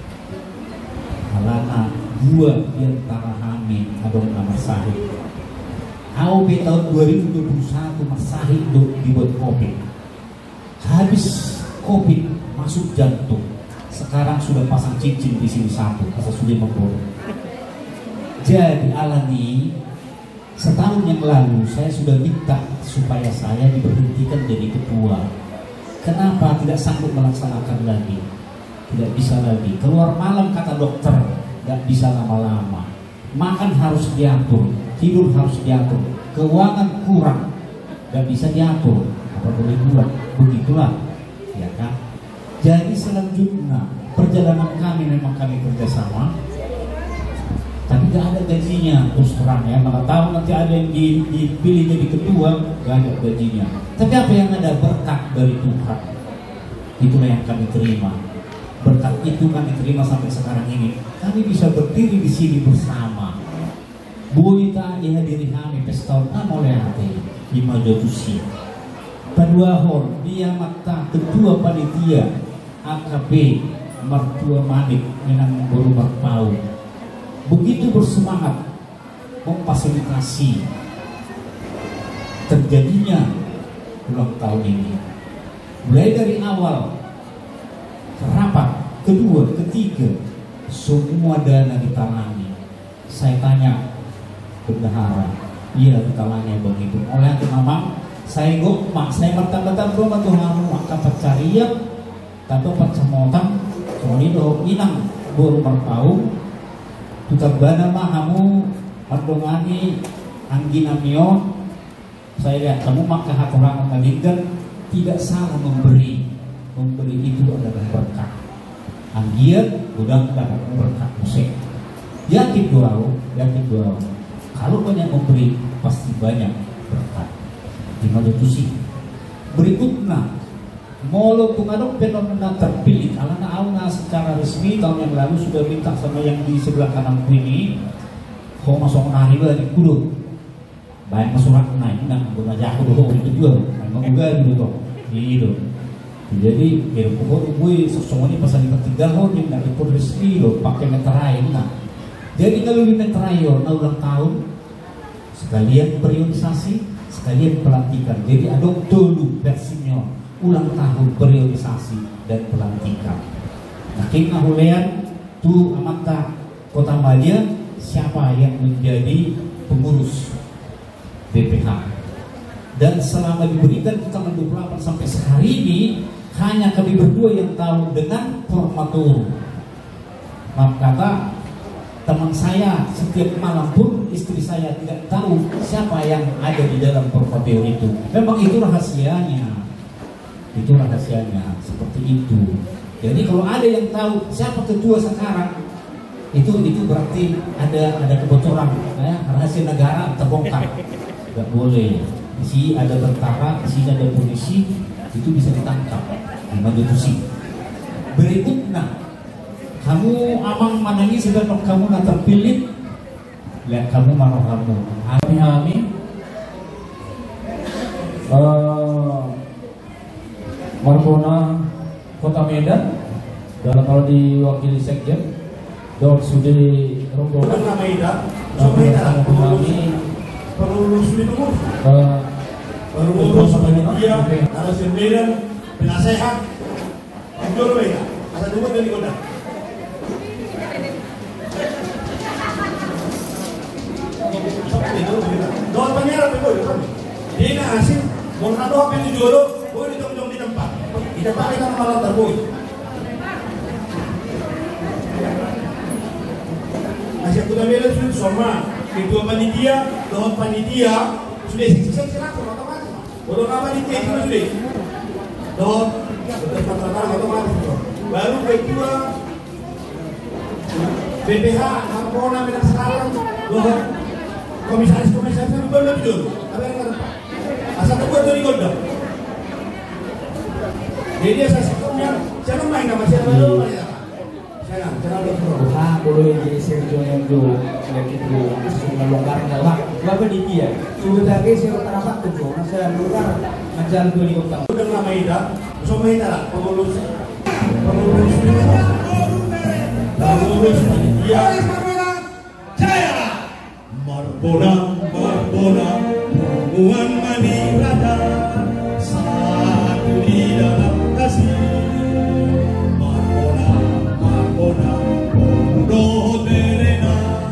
alana dua diantara kami ada nama sahih. A O B tahun dua ribu dua puluh satu masahih dibuat COVID. Habis COVID masuk jantung. Sekarang sudah pasang cincin di sini satu, asal sudah membunuh. Jadi alami setahun yang lalu saya sudah minta supaya saya diberhentikan jadi ketua. Kenapa tidak sanggup melaksanakan lagi? Tidak bisa lagi. Keluar malam kata dokter, tidak bisa lama-lama. Makan harus diatur, tidur harus diatur, keuangan kurang, tidak bisa diatur. Apa boleh buat? Begitulah, ya kan? Jadi selanjutnya perjalanan kami memang kami kerjasama, tapi tidak ada gajinya terus terang ya. Mana tahu nanti ada yang dipilih jadi ketua, tidak ada gajinya. Tapi apa yang ada berkat dari Tuhan, itulah yang kami terima. Berkat itu kami terima sampai sekarang ini. Kami bisa berdiri di sini bersama. Buita dihadiri kami pesta mulai hati lima Jatusi. Kedua hor dia mata ketua panitia A K P mertua Manik Minang Boru Merpau. Begitu bersemangat memfasilitasi terjadinya ulang tahun ini. Mulai dari awal rapat kedua, ketiga, semua dana ditalangi. Saya tanya bendahara, iya ditalangi begitu. Oleh itu memang saya gok mak saya bertambah-tambah belum tuh ngamu maka pecariap, tapi pecamotang, soalnya doh inang Boru Merpau. Tukar bana mah kamu merdongani anggina mion. Saya lihat kamu maka haturangan ngalingkan tidak salah memberi. Memberi itu adalah berkat. Anggiat udah dapat berkat musik. Yakin doa, yakin doa. Kalau banyak memberi pasti banyak berkat. Di mana itu sih? Berikutnya, molo pengadop fenomena terpilih. Karena Auna secara resmi tahun yang lalu sudah minta sama yang di sebelah kanan ini, kau masuk hari lagi kudu. Baik masurak naik, nak belajar aku dulu itu juga, mengugal gitu, gitu. Jadi biar pokok gue semuanya pasal di ketiga loh, yang dari pun resmi loh, pakai meterai nah. Jadi kalau di meterai loh, ulang tahun sekalian periodisasi, sekalian pelantikan. Jadi ada dulu versinya ulang tahun periodisasi dan pelantikan. Nah, kita hulean tu amata Kota Madia siapa yang menjadi pengurus B P H. Dan selama diberikan ke tanggal dua puluh delapan sampai sehari ini hanya kami berdua yang tahu dengan formatur. Maaf kata, teman saya setiap malam pun istri saya tidak tahu siapa yang ada di dalam formatur itu. Memang itu rahasianya. Itu rahasianya seperti itu. Jadi kalau ada yang tahu siapa ketua sekarang, itu itu berarti ada ada kebocoran, ya, rahasia negara terbongkar. Tidak boleh. Di sini ada tentara, di sini ada polisi, itu bisa ditangkap, dimajatusi. Berikutnya, kamu amang manangi sebelum kamu nak terpilih, lihat kamu marah kamu. Ami-ami, uh, Marbona Kota Medan, dalam hal diwakili sekjen, Dok Sudi rombongan Nama Ida, sama kami perlu sulit umur. baru Urus panitia, narasi Medan, penasehat, jual mereka. Asal dua dari kota. Doa pangeran itu, dia ngasih, mau nado apa yang dijual, boleh ditong-tong di tempat. Di tempat kita malah terboy. Asal Kota Medan sudah sama, ketua panitia, doa panitia sudah sisa-sisa laku. Bodoh nama di T juga sudah, dot, betul-betul otomatis. Baru ketua B P H, Marbona Medan Selatan, dot, komisaris-komisaris itu belum jujur. Apa yang kata? Asal ketua itu di Gondok. Jadi saya sekolahnya, saya main nama siapa dulu? Saya nggak, saya nggak. Ah, boleh jadi Sergio yang dulu, yang itu sudah longgar nggak? Berapa di dia? Sudah lagi saya terdapat tuh, saya longgar macam tu di kota. Sudah nama Ida, sama Ida lah, pengurus, pengurus, pengurus dia. Jaya, Marbona, Marbona, hubungan mani rada, satu di dalam kasih. Marbona, Marbona, roh terena,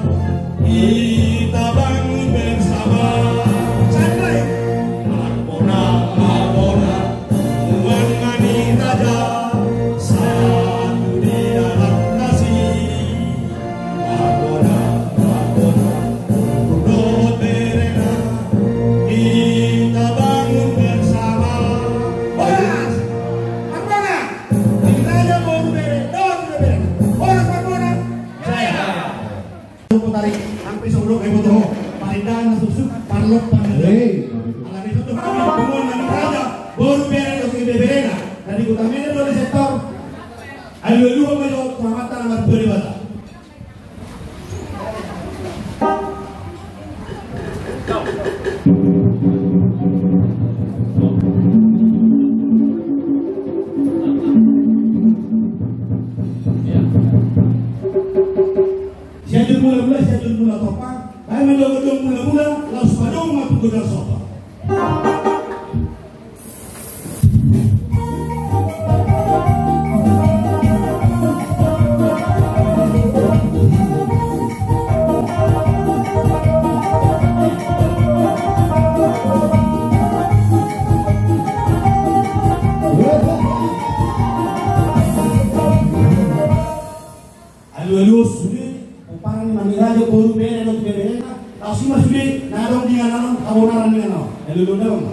kita bangun bersama. Santai. Marbona, Marbona, hubungan mani rada, satu di dalam kasih. Marbona, Marbona, roh terena, kita bangun bersama. Boras, Marbona, kita aja mau bere, doang udah bere. Boras Marbona, saya. Aku tarik sampai sebelum ibu tuh, parindan susuk, parlok pandai. Alam itu tuh kami bangun nanti aja, baru bere untuk ibu berena. Dari Kota Medan dari sektor, ayo dua maju kecamatan nomor dua di Bata. Siapa mula-mula, siapa mula topa, kami mendogodong mula-mula, langsung padong matu godang sopa. Alu-alu sudah, uparan maniraja baru bere untuk bere, langsung mas sudah narong dengan narong, kawanan dengan narong. Alu-alu narong.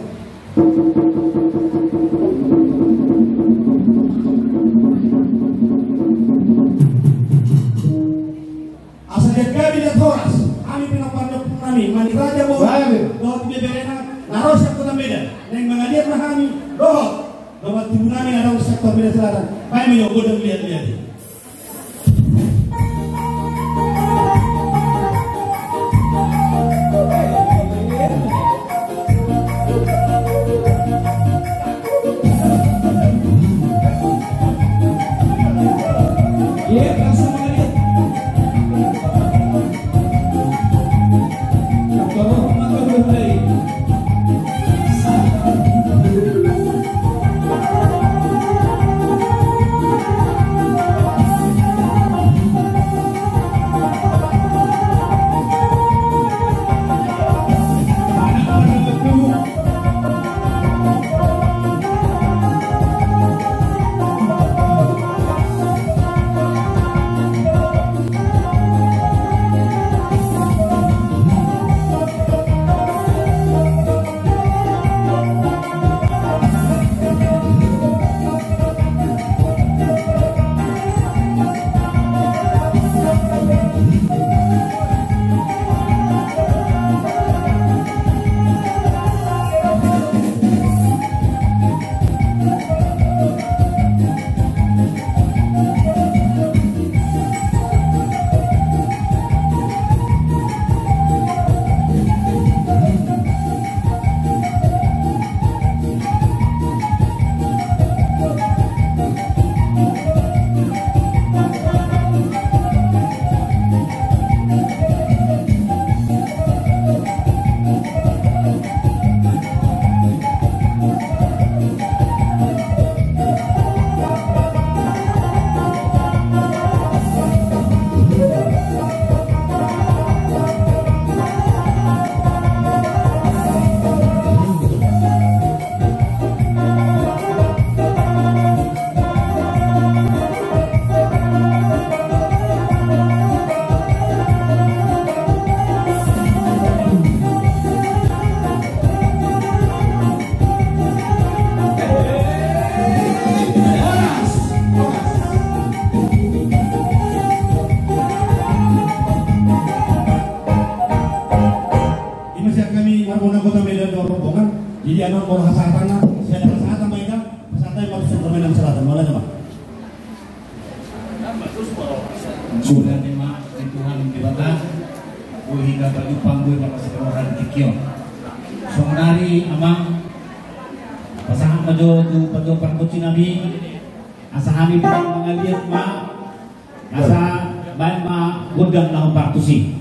Asal dia kami dan Horas, kami pinapandok kami maniraja baru, dohot bere narong siap Kota Medan, yang mengadiat kami dohot, dohot tubuh kami narong sektor Medan Selatan. Kami yang godong lihat-lihat. Iya, langsung aja. Kalau makan berhari, Marbona Kota Medan do rombongan. Jadi anak mau hasatannya, saya ada hasatan mereka, hasatan yang masuk ke Medan Selatan. Malah nama. Sudah tema Tuhan di batas. Gue hingga bagi panggul pada sekolah dikio. Songnari amang pasangan maju tu pada perkuci nabi. Asa kami bilang mengaliat ma, asa baik ma godang lahum partusi.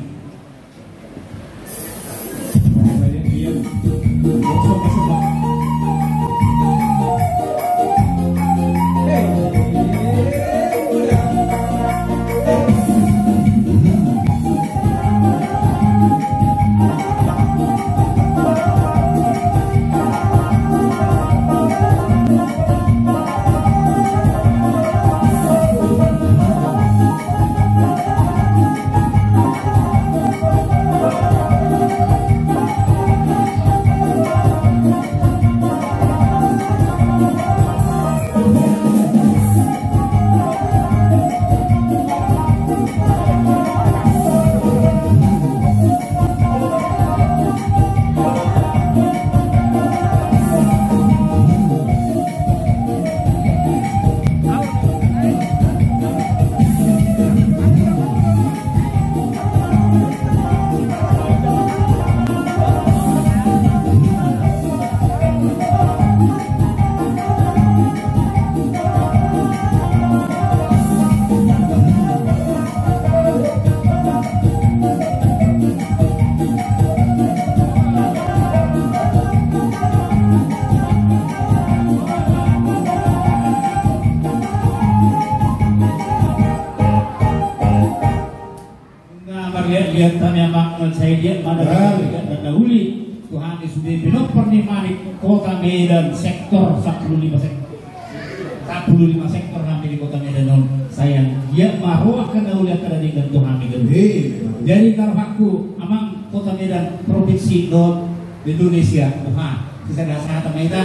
Lihat kami amak saya lihat mana dan dahuli Tuhan sudah binok pernimani kota Medan sektor empat puluh lima sektor empat puluh lima sektor kami di kota Medan sayang dia mahu akan dahuli akan ada dengan Tuhan Medan. Jadi karvaku amang kota Medan provinsi non Indonesia Tuhan sisa dasar atau Medan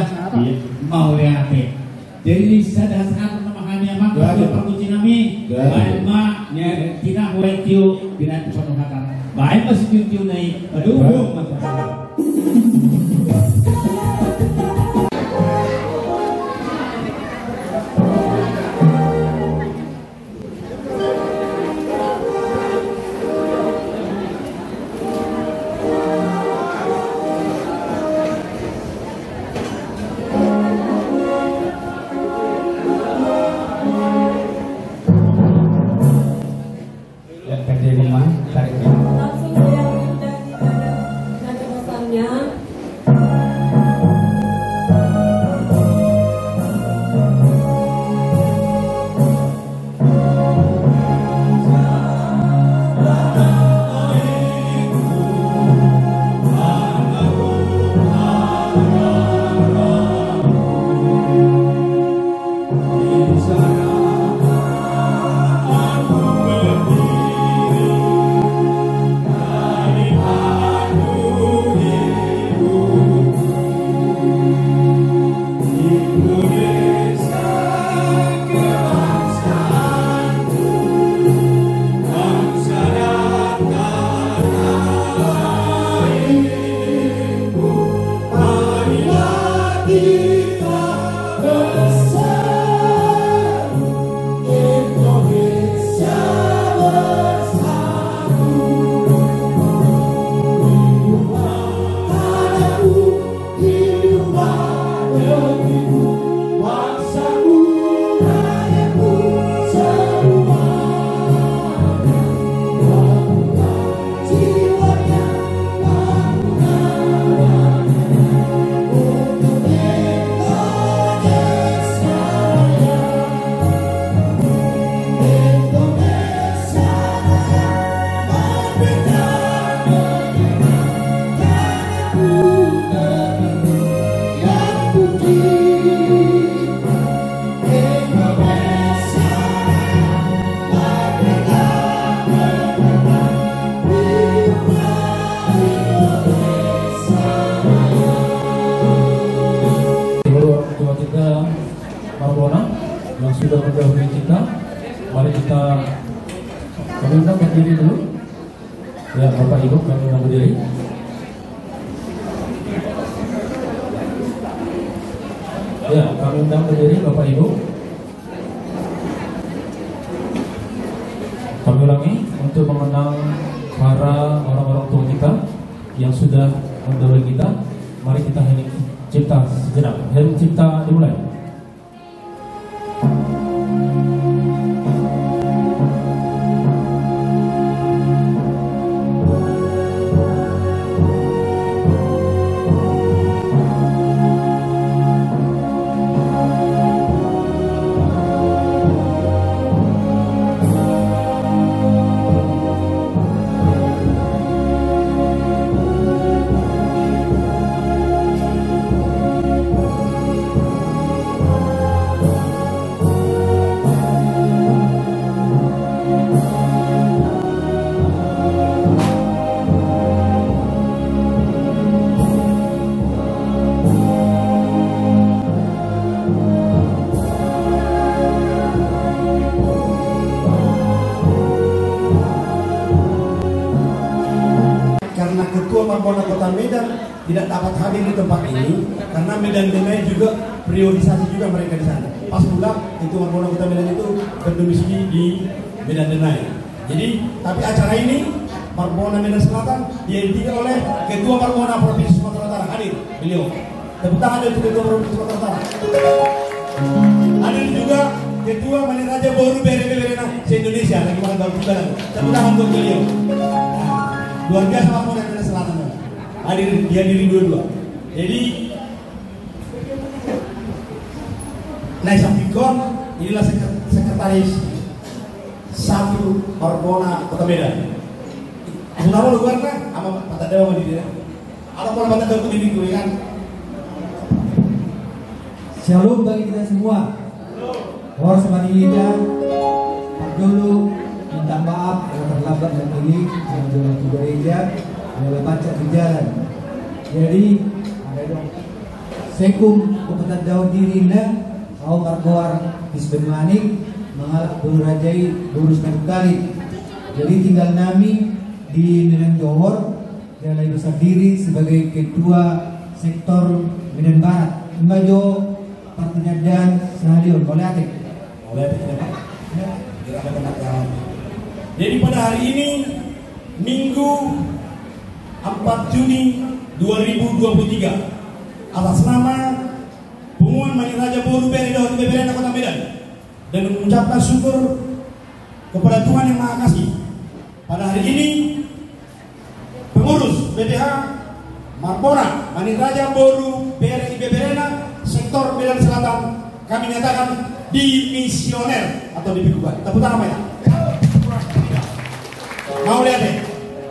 mau lihat jadi sisa dasar kami amang kota perkunci kami baik mak nya kita boleh tiu bila penuh kata baik masih tiu tiu naik aduh langsung saya minta nada pesannya. sudah mendahului kita. Mari kita kami undang berdiri dulu. Ya, Bapak Ibu kami undang berdiri. Ya, kami undang berdiri Bapak Ibu. Kami ulangi untuk mengenang para orang-orang tua kita yang sudah mendahului kita. Mari kita hening cipta sejenak. Hening cipta dimulai. Marbona Kota Medan tidak dapat hadir di tempat ini karena Medan Denai juga priorisasi juga mereka di sana. Pas pulang itu Marbona Kota Medan itu berdomisili di Medan Denai. Jadi tapi acara ini Marbona Medan Selatan dihadiri oleh Ketua Marbona Provinsi Sumatera Utara, hadir beliau. Tepuk tangan untuk Ketua Provinsi Sumatera Utara. Hadir juga Ketua Maniraja Boru B R B Berena se-Indonesia lagi makan baru juga. Tepuk tangan untuk beliau. Nah, luar biasa Marbona Medan Selatan. Hadir dihadiri dua-dua. Jadi Naisa Pikon inilah sekretaris satu Marbona Kota Medan. Nama luar kan? Ama Pak Dewa di dia. Ada pola Pak Dewa di diri kan? Shalom bagi kita semua. Orang semuanya, Pak Dulu minta maaf kalau terlambat dan ini yang dalam tiga gereja adalah baca di jalan. Jadi ada dong. Sekum kepetan daun diri na, kau margoar isbenmanik mengalak berurajai burus kali. Jadi tinggal nami di Medan Johor dan lagi besar diri sebagai ketua sektor Medan Barat. Imbajo partinya dan seharian boleh atik. Boleh atik ya Pak. Jadi pada hari ini Minggu empat Juni dua ribu dua puluh tiga atas nama Pengumuman Maniraja Boru B R B Berena Kota Medan dan mengucapkan syukur kepada Tuhan Yang Maha Kasih. Pada hari ini pengurus B P H Marbona Maniraja Boru B R B Berena sektor Medan Selatan kami nyatakan dimisioner atau dibekukan. Tepuk tangan ya. Mau lihat deh.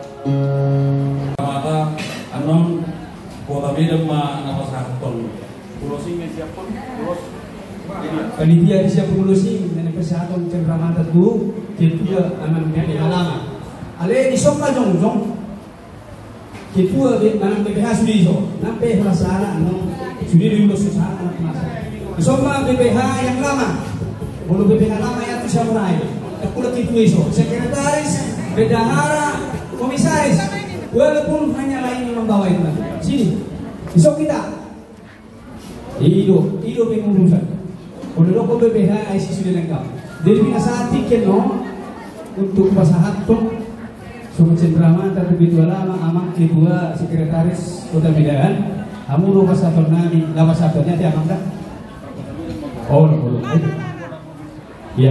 Mata anon Kota Medan ma nama santol. Pulau sing siapun pulau. Panitia siap pulau sing dan persatuan cenderamata tu ketua anak di halaman. Ale di sokla jong jong. Ketua di anak B P H sudi so. Nampe perasaan no sudi di ulos usaha anak masa. Di sokla B P H yang lama. Bulu B P H lama yang tu siapa naik. Ketua ketua so. Sekretaris, bendahara, komisaris. Walaupun hanya lain yang membawa itu. Sini. Besok kita hidup, hidup yang urusan. Kalau lo B P H I C sudah lengkap. Jadi kita saat tiket no untuk pasahat tuh semua cenderamata begitu lama amak kedua sekretaris Kota Medan. Kamu lupa satu nami, lama satunya dia amak dah. Oh, boleh. Ya.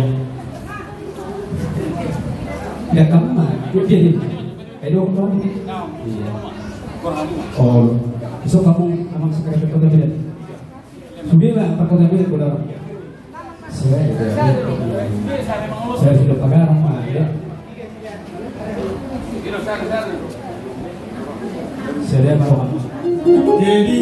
Ya kamu mah, dia dia. Ayo dong. Iya. Oh, besok kamu amak sekretaris Kota Medan. Sudah Pak Kota Medan sudah. Saya saya sudah pakai rumah ya. Saya mau. Jadi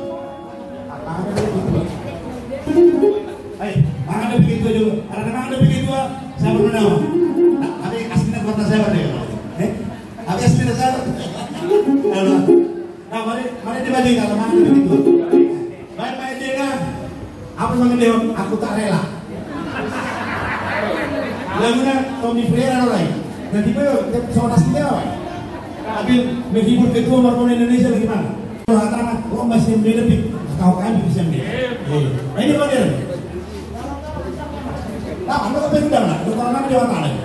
Hai, mana begitu juga. Ada mana begitu saya belum tahu. Tapi aslinya kota saya ada. Eh? Tapi aslinya saya. Halo. Nah, mari mari dibagi kalau mana begitu. Baik-baik dia. Apa yang dia aku tak rela. Laguna Tommy Ferreira lain. Dan tiba soal aslinya apa? Tapi menghibur ketua Marbona Indonesia bagaimana? Kalau antara oh masih lebih tahu kami bisa nih. Eh, ini benar. Nah, anda kau pegang lah, lu kalau nama jawab mana?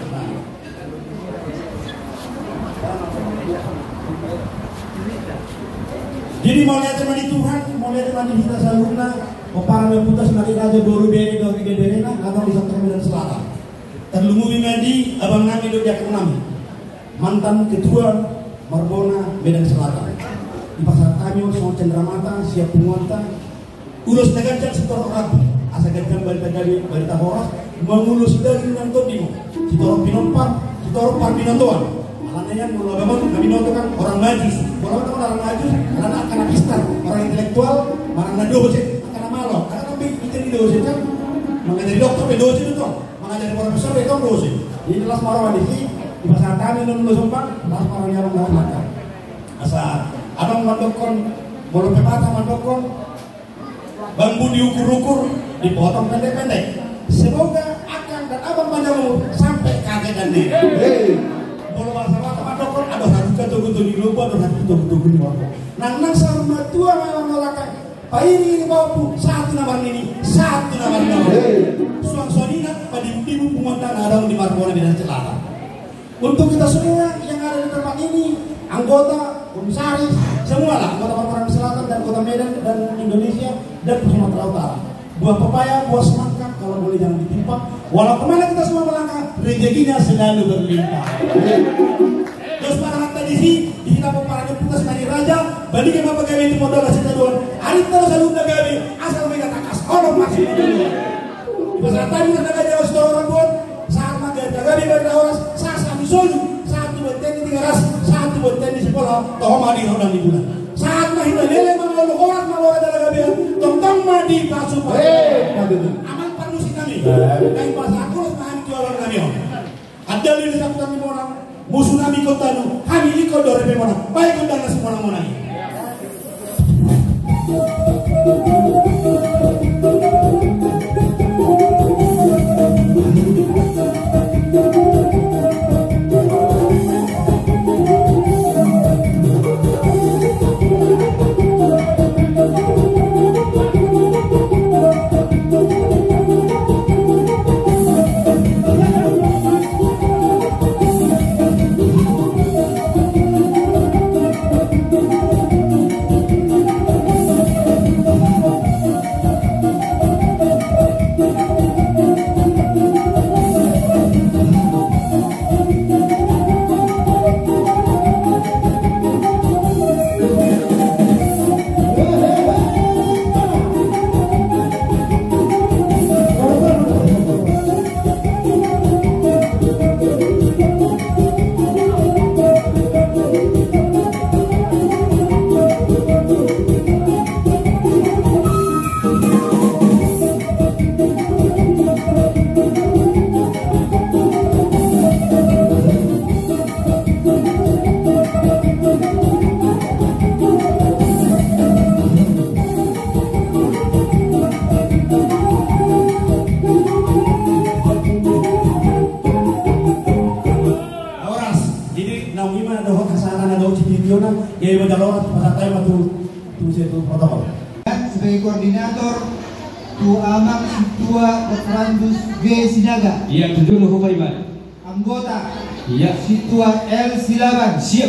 Jadi mau lihat cuma di Tuhan, mau lihat cuma di kita salurna, mau para meputas nanti raja baru beri dari tiga berena atau di Santar Medan Selatan. Terlumui Medi, abang kami do jak enam, mantan ketua Marbona Medan Selatan. Di pasar kami semua cenderamata siap penguatan, urus negara setor rapi, asal gajah balik tadi balik tahoras, mengulus dari nanto dimo, setor pinompa, setor parpinontoan. Malannya mula bangun kami nonton orang majus, orang itu orang majus, karena akan pistar, orang intelektual, mana dosen, akan malo, karena tapi itu di dosen kan, mengajar dokter di dosen itu, mengajar profesor itu dosen. Ini kelas marwah di sini, di pasar kami nonton sumpah, kelas marwah yang nggak makan. Asal abang mandokon, bolu pepatah mandokon, bambu diukur-ukur, dipotong pendek-pendek. Semoga akan dan abang padamu sampai kakek dan nenek. Bolu bahasa mandokon ada satu ketugu di lupa, ada satu ketugu di lupa. Nang nang sama tua memang melakukan. Pak ini ini bawaku satu nama ini, satu nama ini. Suang sonina pada ibu pengontan ada di Marbona Medan Selatan. Untuk kita semua yang ada di tempat ini, anggota, komisaris, semua lah anggota Marbona Selatan dan Kota Medan dan Indonesia dan Sumatera Utara. Buah pepaya, buah semangka, kalau boleh jangan ditimpa. Walau kemana kita semua melangkah, rezekinya selalu berlimpah. Terus para hatta di sini, di kita para deputas dari raja, balik yang apa gawe itu modal kita doang. Hari terus selalu gawe, asal mereka takas, orang masih itu. Di pasar tadi kita gawe setor orang buat, saat maga gawe dari orang, saat satu solu, satu buat tni tiga ras, satu buat tni sekolah, toh madi orang di bulan. Saat mah kita lele malu orang malu ada gawe, tong madi pasukan. Aman panusi kami, dari pasar aku harus mahan jualan kami. Ada di sakutan di orang. Musuh nami kota nu, kami liko dore pemona, baik kota nasi mona mona. Sebagai koordinator Tu Amak Situa Dokterandus G Sinaga. Iya, tunjuk logo Pak. Anggota. Iya. Situa L Silaban. Siap.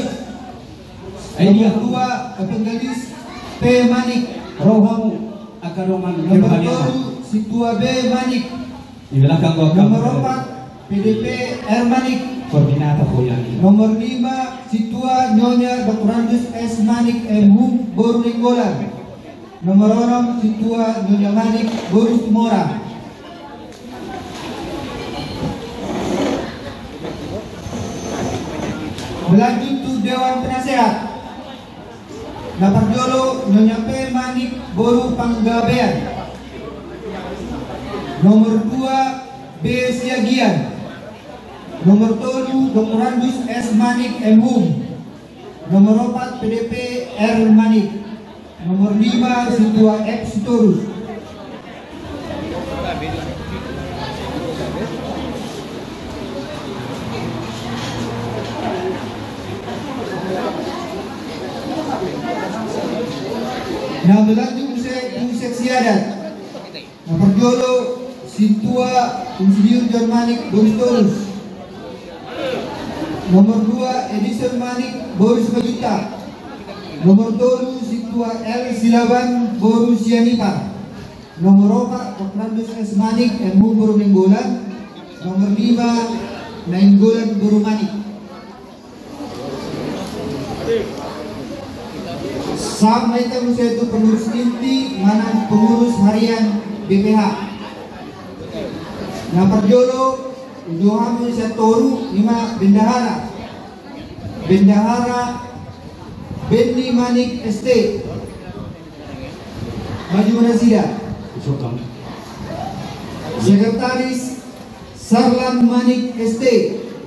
Nomor dua Penggalis P Manik. Rohamu akan roman. Nomor dua Situa B Manik. Di belakang gua. Nomor empat P D P R Manik. Koordinator Boyani. Nomor lima Situa Nyonya Dokterandus S Manik M Hum Boru Linggolan. Nomor enam Situa Nyonya Manik Borus Mora. Berlanjut tu Dewan Penasehat. Nomor Jolo Nyonya P Manik Boru Panggabean. Nomor dua B Siagian. Nomor tujuh Dokterandus S Manik M Hum. Nomor empat P D P R Manik. Nomor lima Situa F Sitorus. Nah, berlanjut saya ibu seksi adat. Nomor Jolo Sintua Insinyur John Manik Boris Torus. Nomor dua Edison Manik Boris Majuta. Nomor Tolu Sintua L Silaban Boris Yanipar. Nomor empat Oknandus S Manik M Hu Boru Nenggolan. Nomor lima Nainggolan Boru Manik. Sam item yaitu pengurus inti mana pengurus harian B P H. Nomor Jolo Johamu Satoru lima bendahara. Bendahara Benny Manik S T. Maju Nasida. Sekretaris Sarlan Manik S T.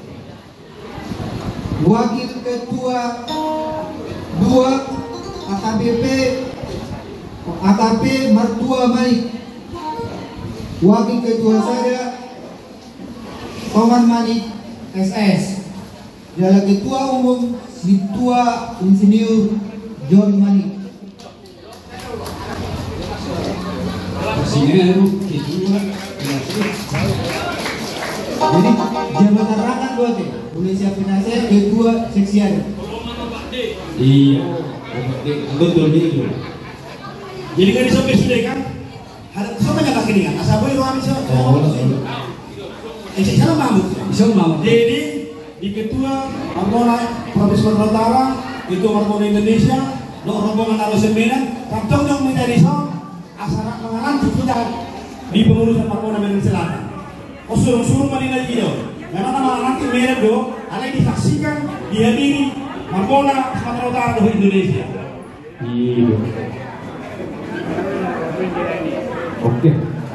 Wakil Ketua dua A K B P A K P Martua Manik. Wakil Ketua saya Paman Manik S S. Jalan Ketua Umum Situa Insinyur John Manik. Jadi jabatan rangka dua teh, boleh siapin nasihat ketua seksi adat. Iya, betul itu. Jadi kan sampai sudah kan, ada siapa yang pakai dengan asal boleh ruang siapa? Oh, betul. Eh, siapa mampu? Siapa mampu? Jadi di ketua Marmona Provinsi Sumatera Utara, ketua Marmona Indonesia, do rombongan Arus Medan, kapten yang menjadi so, asal mengalanti kita di pengurusan Marmona Medan Selatan. Oh suruh-suruh mana lagi do? Memang nama nanti merek do, ada disaksikan dihadiri Marmona Sumatera Utara do Indonesia. Iya. Oke.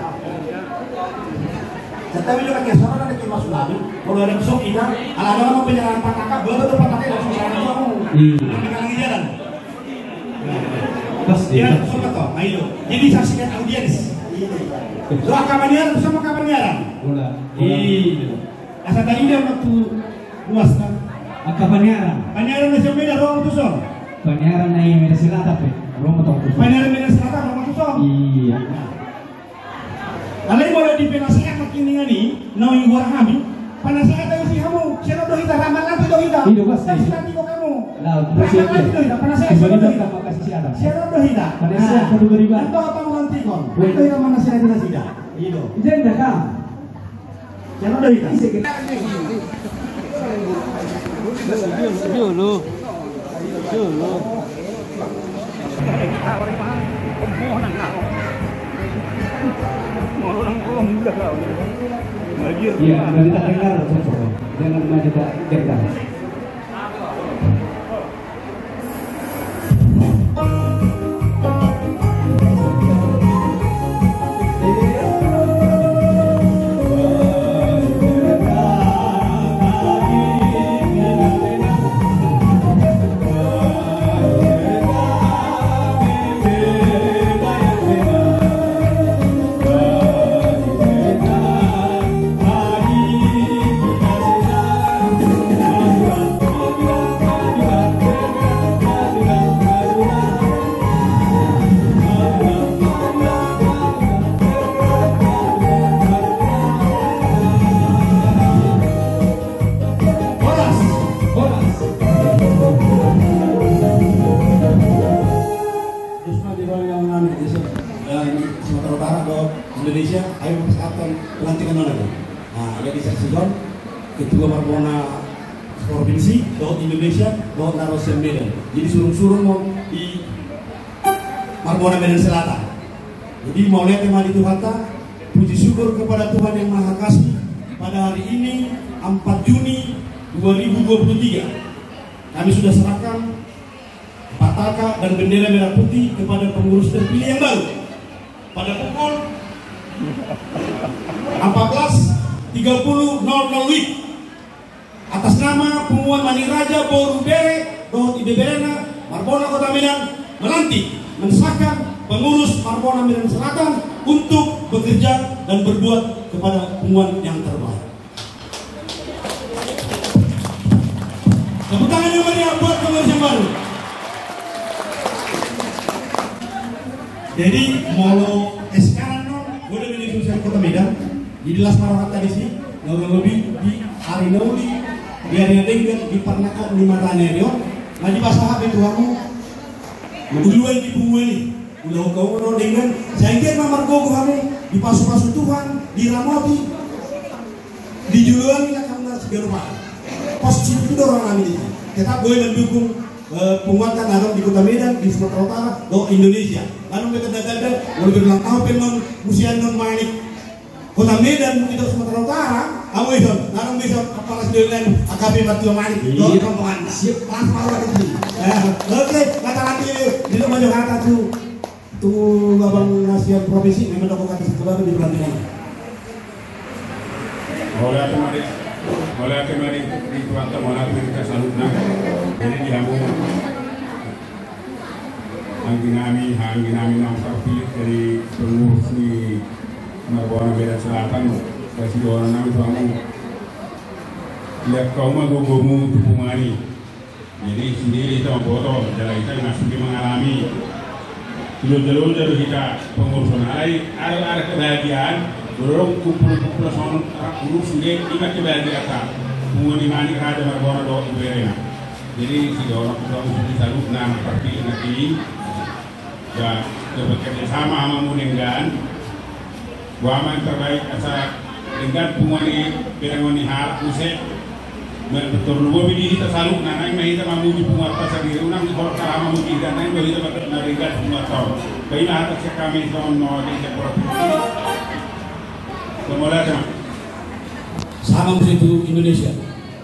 Tetapi juga kesana ada kipas tsunami. Kalau ada besok kita, ala ada nama penyerangan pataka, baru tuh pataka langsung sana kamu. Iya. Lagi jalan. Pas dia suka toh, ayo. Jadi saksikan audiens. Doa kapanyaran bersama kapanyaran. Bola. Iya. Asal tadi dia waktu luas kan. Kapanyaran. Kapanyaran macam beda ruang tusong. Kapanyaran naik Medan Selatan pe. Ruang tusong. Kapanyaran Medan Selatan ruang tusong. Iya. Alai boleh dipenasehat makin ngani, nawi gua kami. Panasehat tahu si kamu. Siapa doh kita ramal nanti doh kita. Hidup pas. Nanti kok kamu. Lah, ramal nanti doh kita. Panasehat siapa doh kita makasih siapa. Siapa doh kita. Panasehat kudu beribadah. Itu apa nanti kon. Itu yang mana saya tidak tidak. Hidup. Jangan dah kam. Siapa doh kita. Dulu. Dulu. Iya, dari tak dengar, jangan maju tak dengar. Indonesia, ayo mempersiapkan pelantikan mana tuh? Nah, jadi saksikan ketua Marmona provinsi, Daud Indonesia, Daud Narosen Medan. Jadi suruh-suruh mau di Marmona Medan Selatan. Jadi mau lihat teman itu kata, puji syukur kepada Tuhan yang Maha Kasih pada hari ini empat Juni dua ribu dua puluh tiga kami sudah serahkan patakan dan bendera merah putih kepada pengurus terpilih yang baru pada pukul empat belas tiga puluh W I B atas nama Pengumuman Maniraja Boru Bere Dohot Ide Berena Marmona Kota Medan melantik mensahkan pengurus Marmona Medan Selatan untuk bekerja dan berbuat kepada pengumuman yang terbaik. Tepuk tangan yang meriah buat pengurus yang baru. Jadi mau eh, sekarang no, boleh menyusul Kota Medan di Las Marawat tadi sih, nggak lebih di Arinauli, di Arina Dengger, di Parnakok, di Matanerio, nah di Pasahap itu kamu, duluan di Bumueli, udah kau no dengan, saya kira mamar gogo kamu di pasu-pasu Tuhan, di Ramoti, di Juluan kita kamu nasi gerumah, posisi itu orang kami ini, tetap boleh mendukung Uh, penguatan Arab di Kota Medan, di Sumatera Utara, do Indonesia. Lalu kita datang boleh bilang tahu penon musian non manik Kota Medan kita Sumatera Utara, aku itu, lalu bisa kepala dengan A K B Batu Manik, do rombongan siap pas malu itu. Oke, kata nanti di rumah Jakarta tuh, tuh abang nasihat provinsi memang aku kata sekolah di pelantikan. Oleh kemarin, oleh kemarin itu atau malah kita salutna. Jadi dilamu angin kami, angin kami nampak pilih dari pengurus di Marbona Medan Selatan, kasih orang kami kamu lihat kau mah gogomu tupumani. Jadi sendiri kita foto, jalan kita masih mengalami jalur-jalur jalur kita pengurus lain, ada kebahagiaan, dorong kumpul-kumpul sama urus sendiri, ingat kebahagiaan. Mungkin mani ada Marbona do iberena. Jadi si orang orang sudah taruh nama parti nanti, ya bekerja sama sama Munenggan, waman terbaik asal dengan pengwani pengwani hal usai, betul dua biji kita saluk nana ini kita mamu di penguat pasar di unang di kolak karama mungkin dan lain bagi kita betul narigat penguat tahun. Baiklah atas kami tahun mau di sekolah ini, kemudian sama. Salam untuk Indonesia.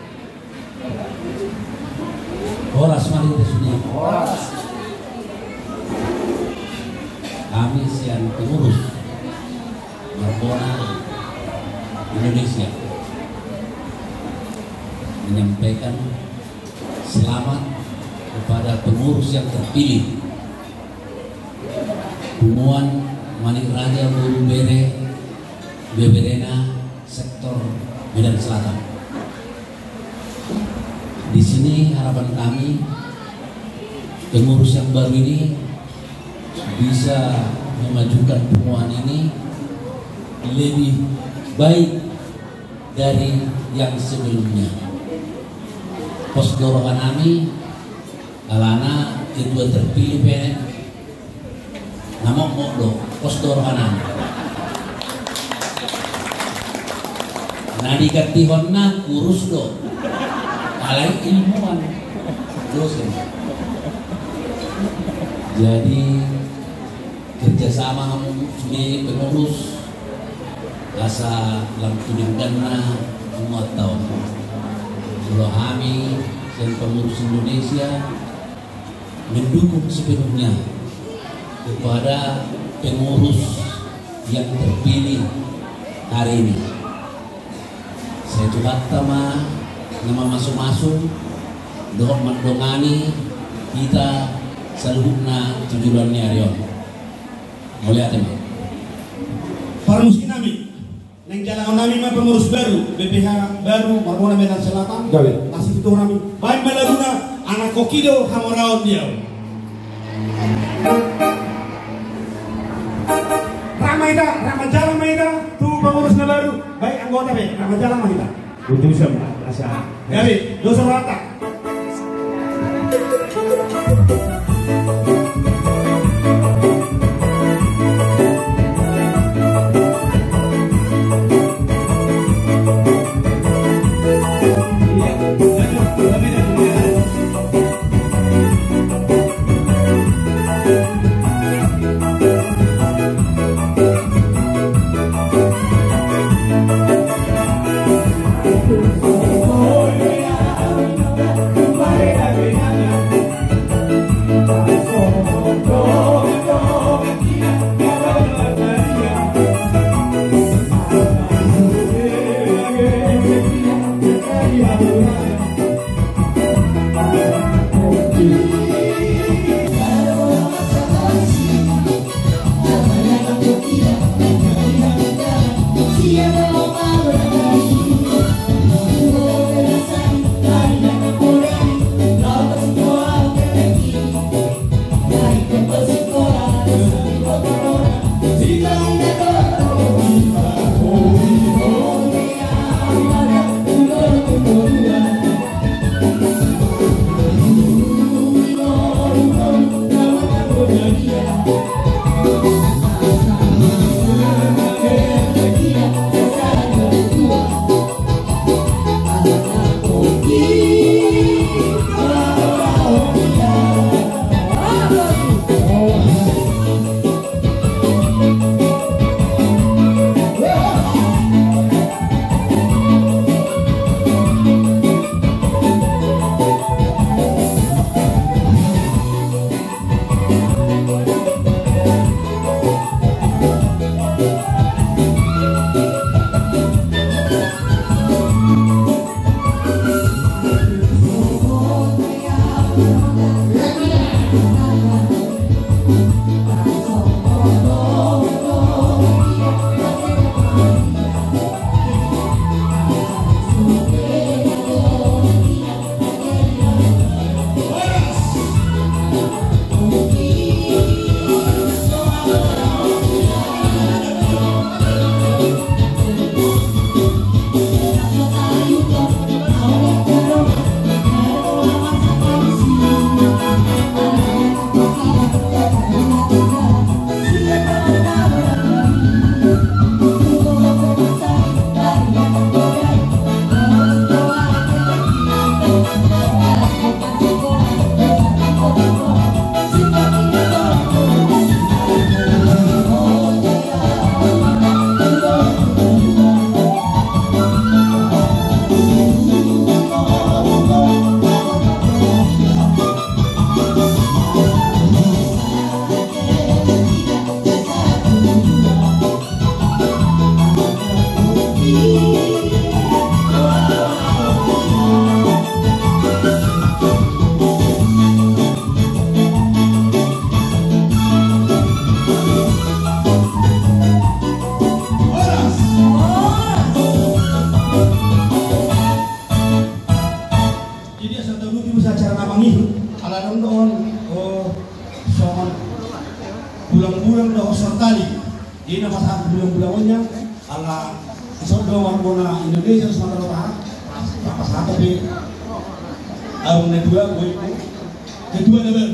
Horas mari sudah. Horas. Kami sian pengurus Marbona Indonesia menyampaikan selamat kepada pengurus yang terpilih Bumuan Manik Raja Buru Bere Beberena sektor Medan Selatan. Di sini harapan kami pengurus yang baru ini bisa memajukan Bumuan ini lebih baik dari yang sebelumnya. Pos dorongan kami alana kedua terpilih pene namok mokdo pos dorongan kami. Nadi katihonna kurus do. Alai ilmuwan dosen. Jadi kerjasama kamu sudah pengurus asa lampunin dana umat tahun. Kalau kami dan pengurus Indonesia mendukung sepenuhnya kepada pengurus yang terpilih hari ini. Saya juga sama nama masuk-masuk doang mendongani kita seluruhnya tujuannya Arion. Mulai atem. Permusi nami, neng jalan nami mah pengurus baru, B P H baru Marbona Medan Selatan. Gawe. Nasib itu nami. Baik melaluna anak kokido hamoraon dia. Ramaida, Ramajala Maida, tuh pengurusnya baru. Baik anggota be, Ramajala Maida. Untuk semua, asal. Gawe, dosa rata. Oh, yeah. bulan-bulan dah sertali ini masa bulan-bulannya ala isodo wargona Indonesia Sumatera Utara apa satu di tahun kedua gue kedua level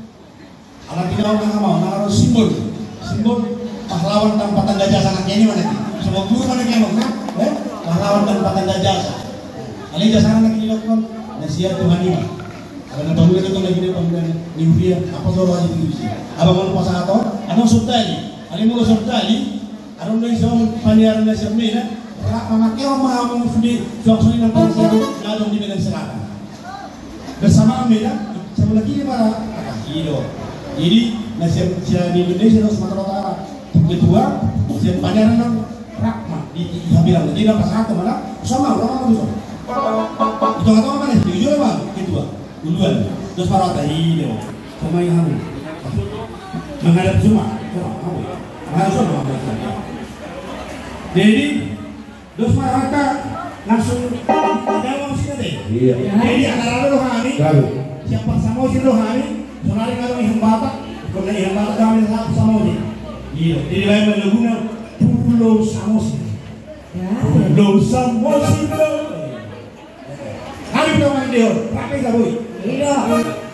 ala tidak orang mau naruh simbol simbol pahlawan tanpa tanda jasa anaknya ini mana semua guru mana yang mau eh pahlawan tanpa tanda jasa ali jasa anak ini lakukan nasihat Tuhan ini karena bangun itu lagi dia bangun niuria apa tuh lagi itu sih abang mau pasang atau anong surtali ali mau surtali anong dari soal paniaran dari semena anaknya orang mau sudah suami yang pasang ngadong di Medan Selatan bersama Medan sama lagi para kilo jadi nasihat di Indonesia atau Sumatera Utara kedua nasihat paniaran yang rakma di bilang jadi apa satu mana sama orang itu itu kata mana jujur bang kedua duluan terus para tadi itu sama yang kamu menghadap semua menghadap semua jadi terus mereka langsung jawab sini deh jadi antara lo hari siapa sama sih lo hari sonari kalau yang batak kalau yang batak kami sama sih iya jadi lain mengguna Pulau Samosir Pulau Samosir hari pertama dia pakai sabui iya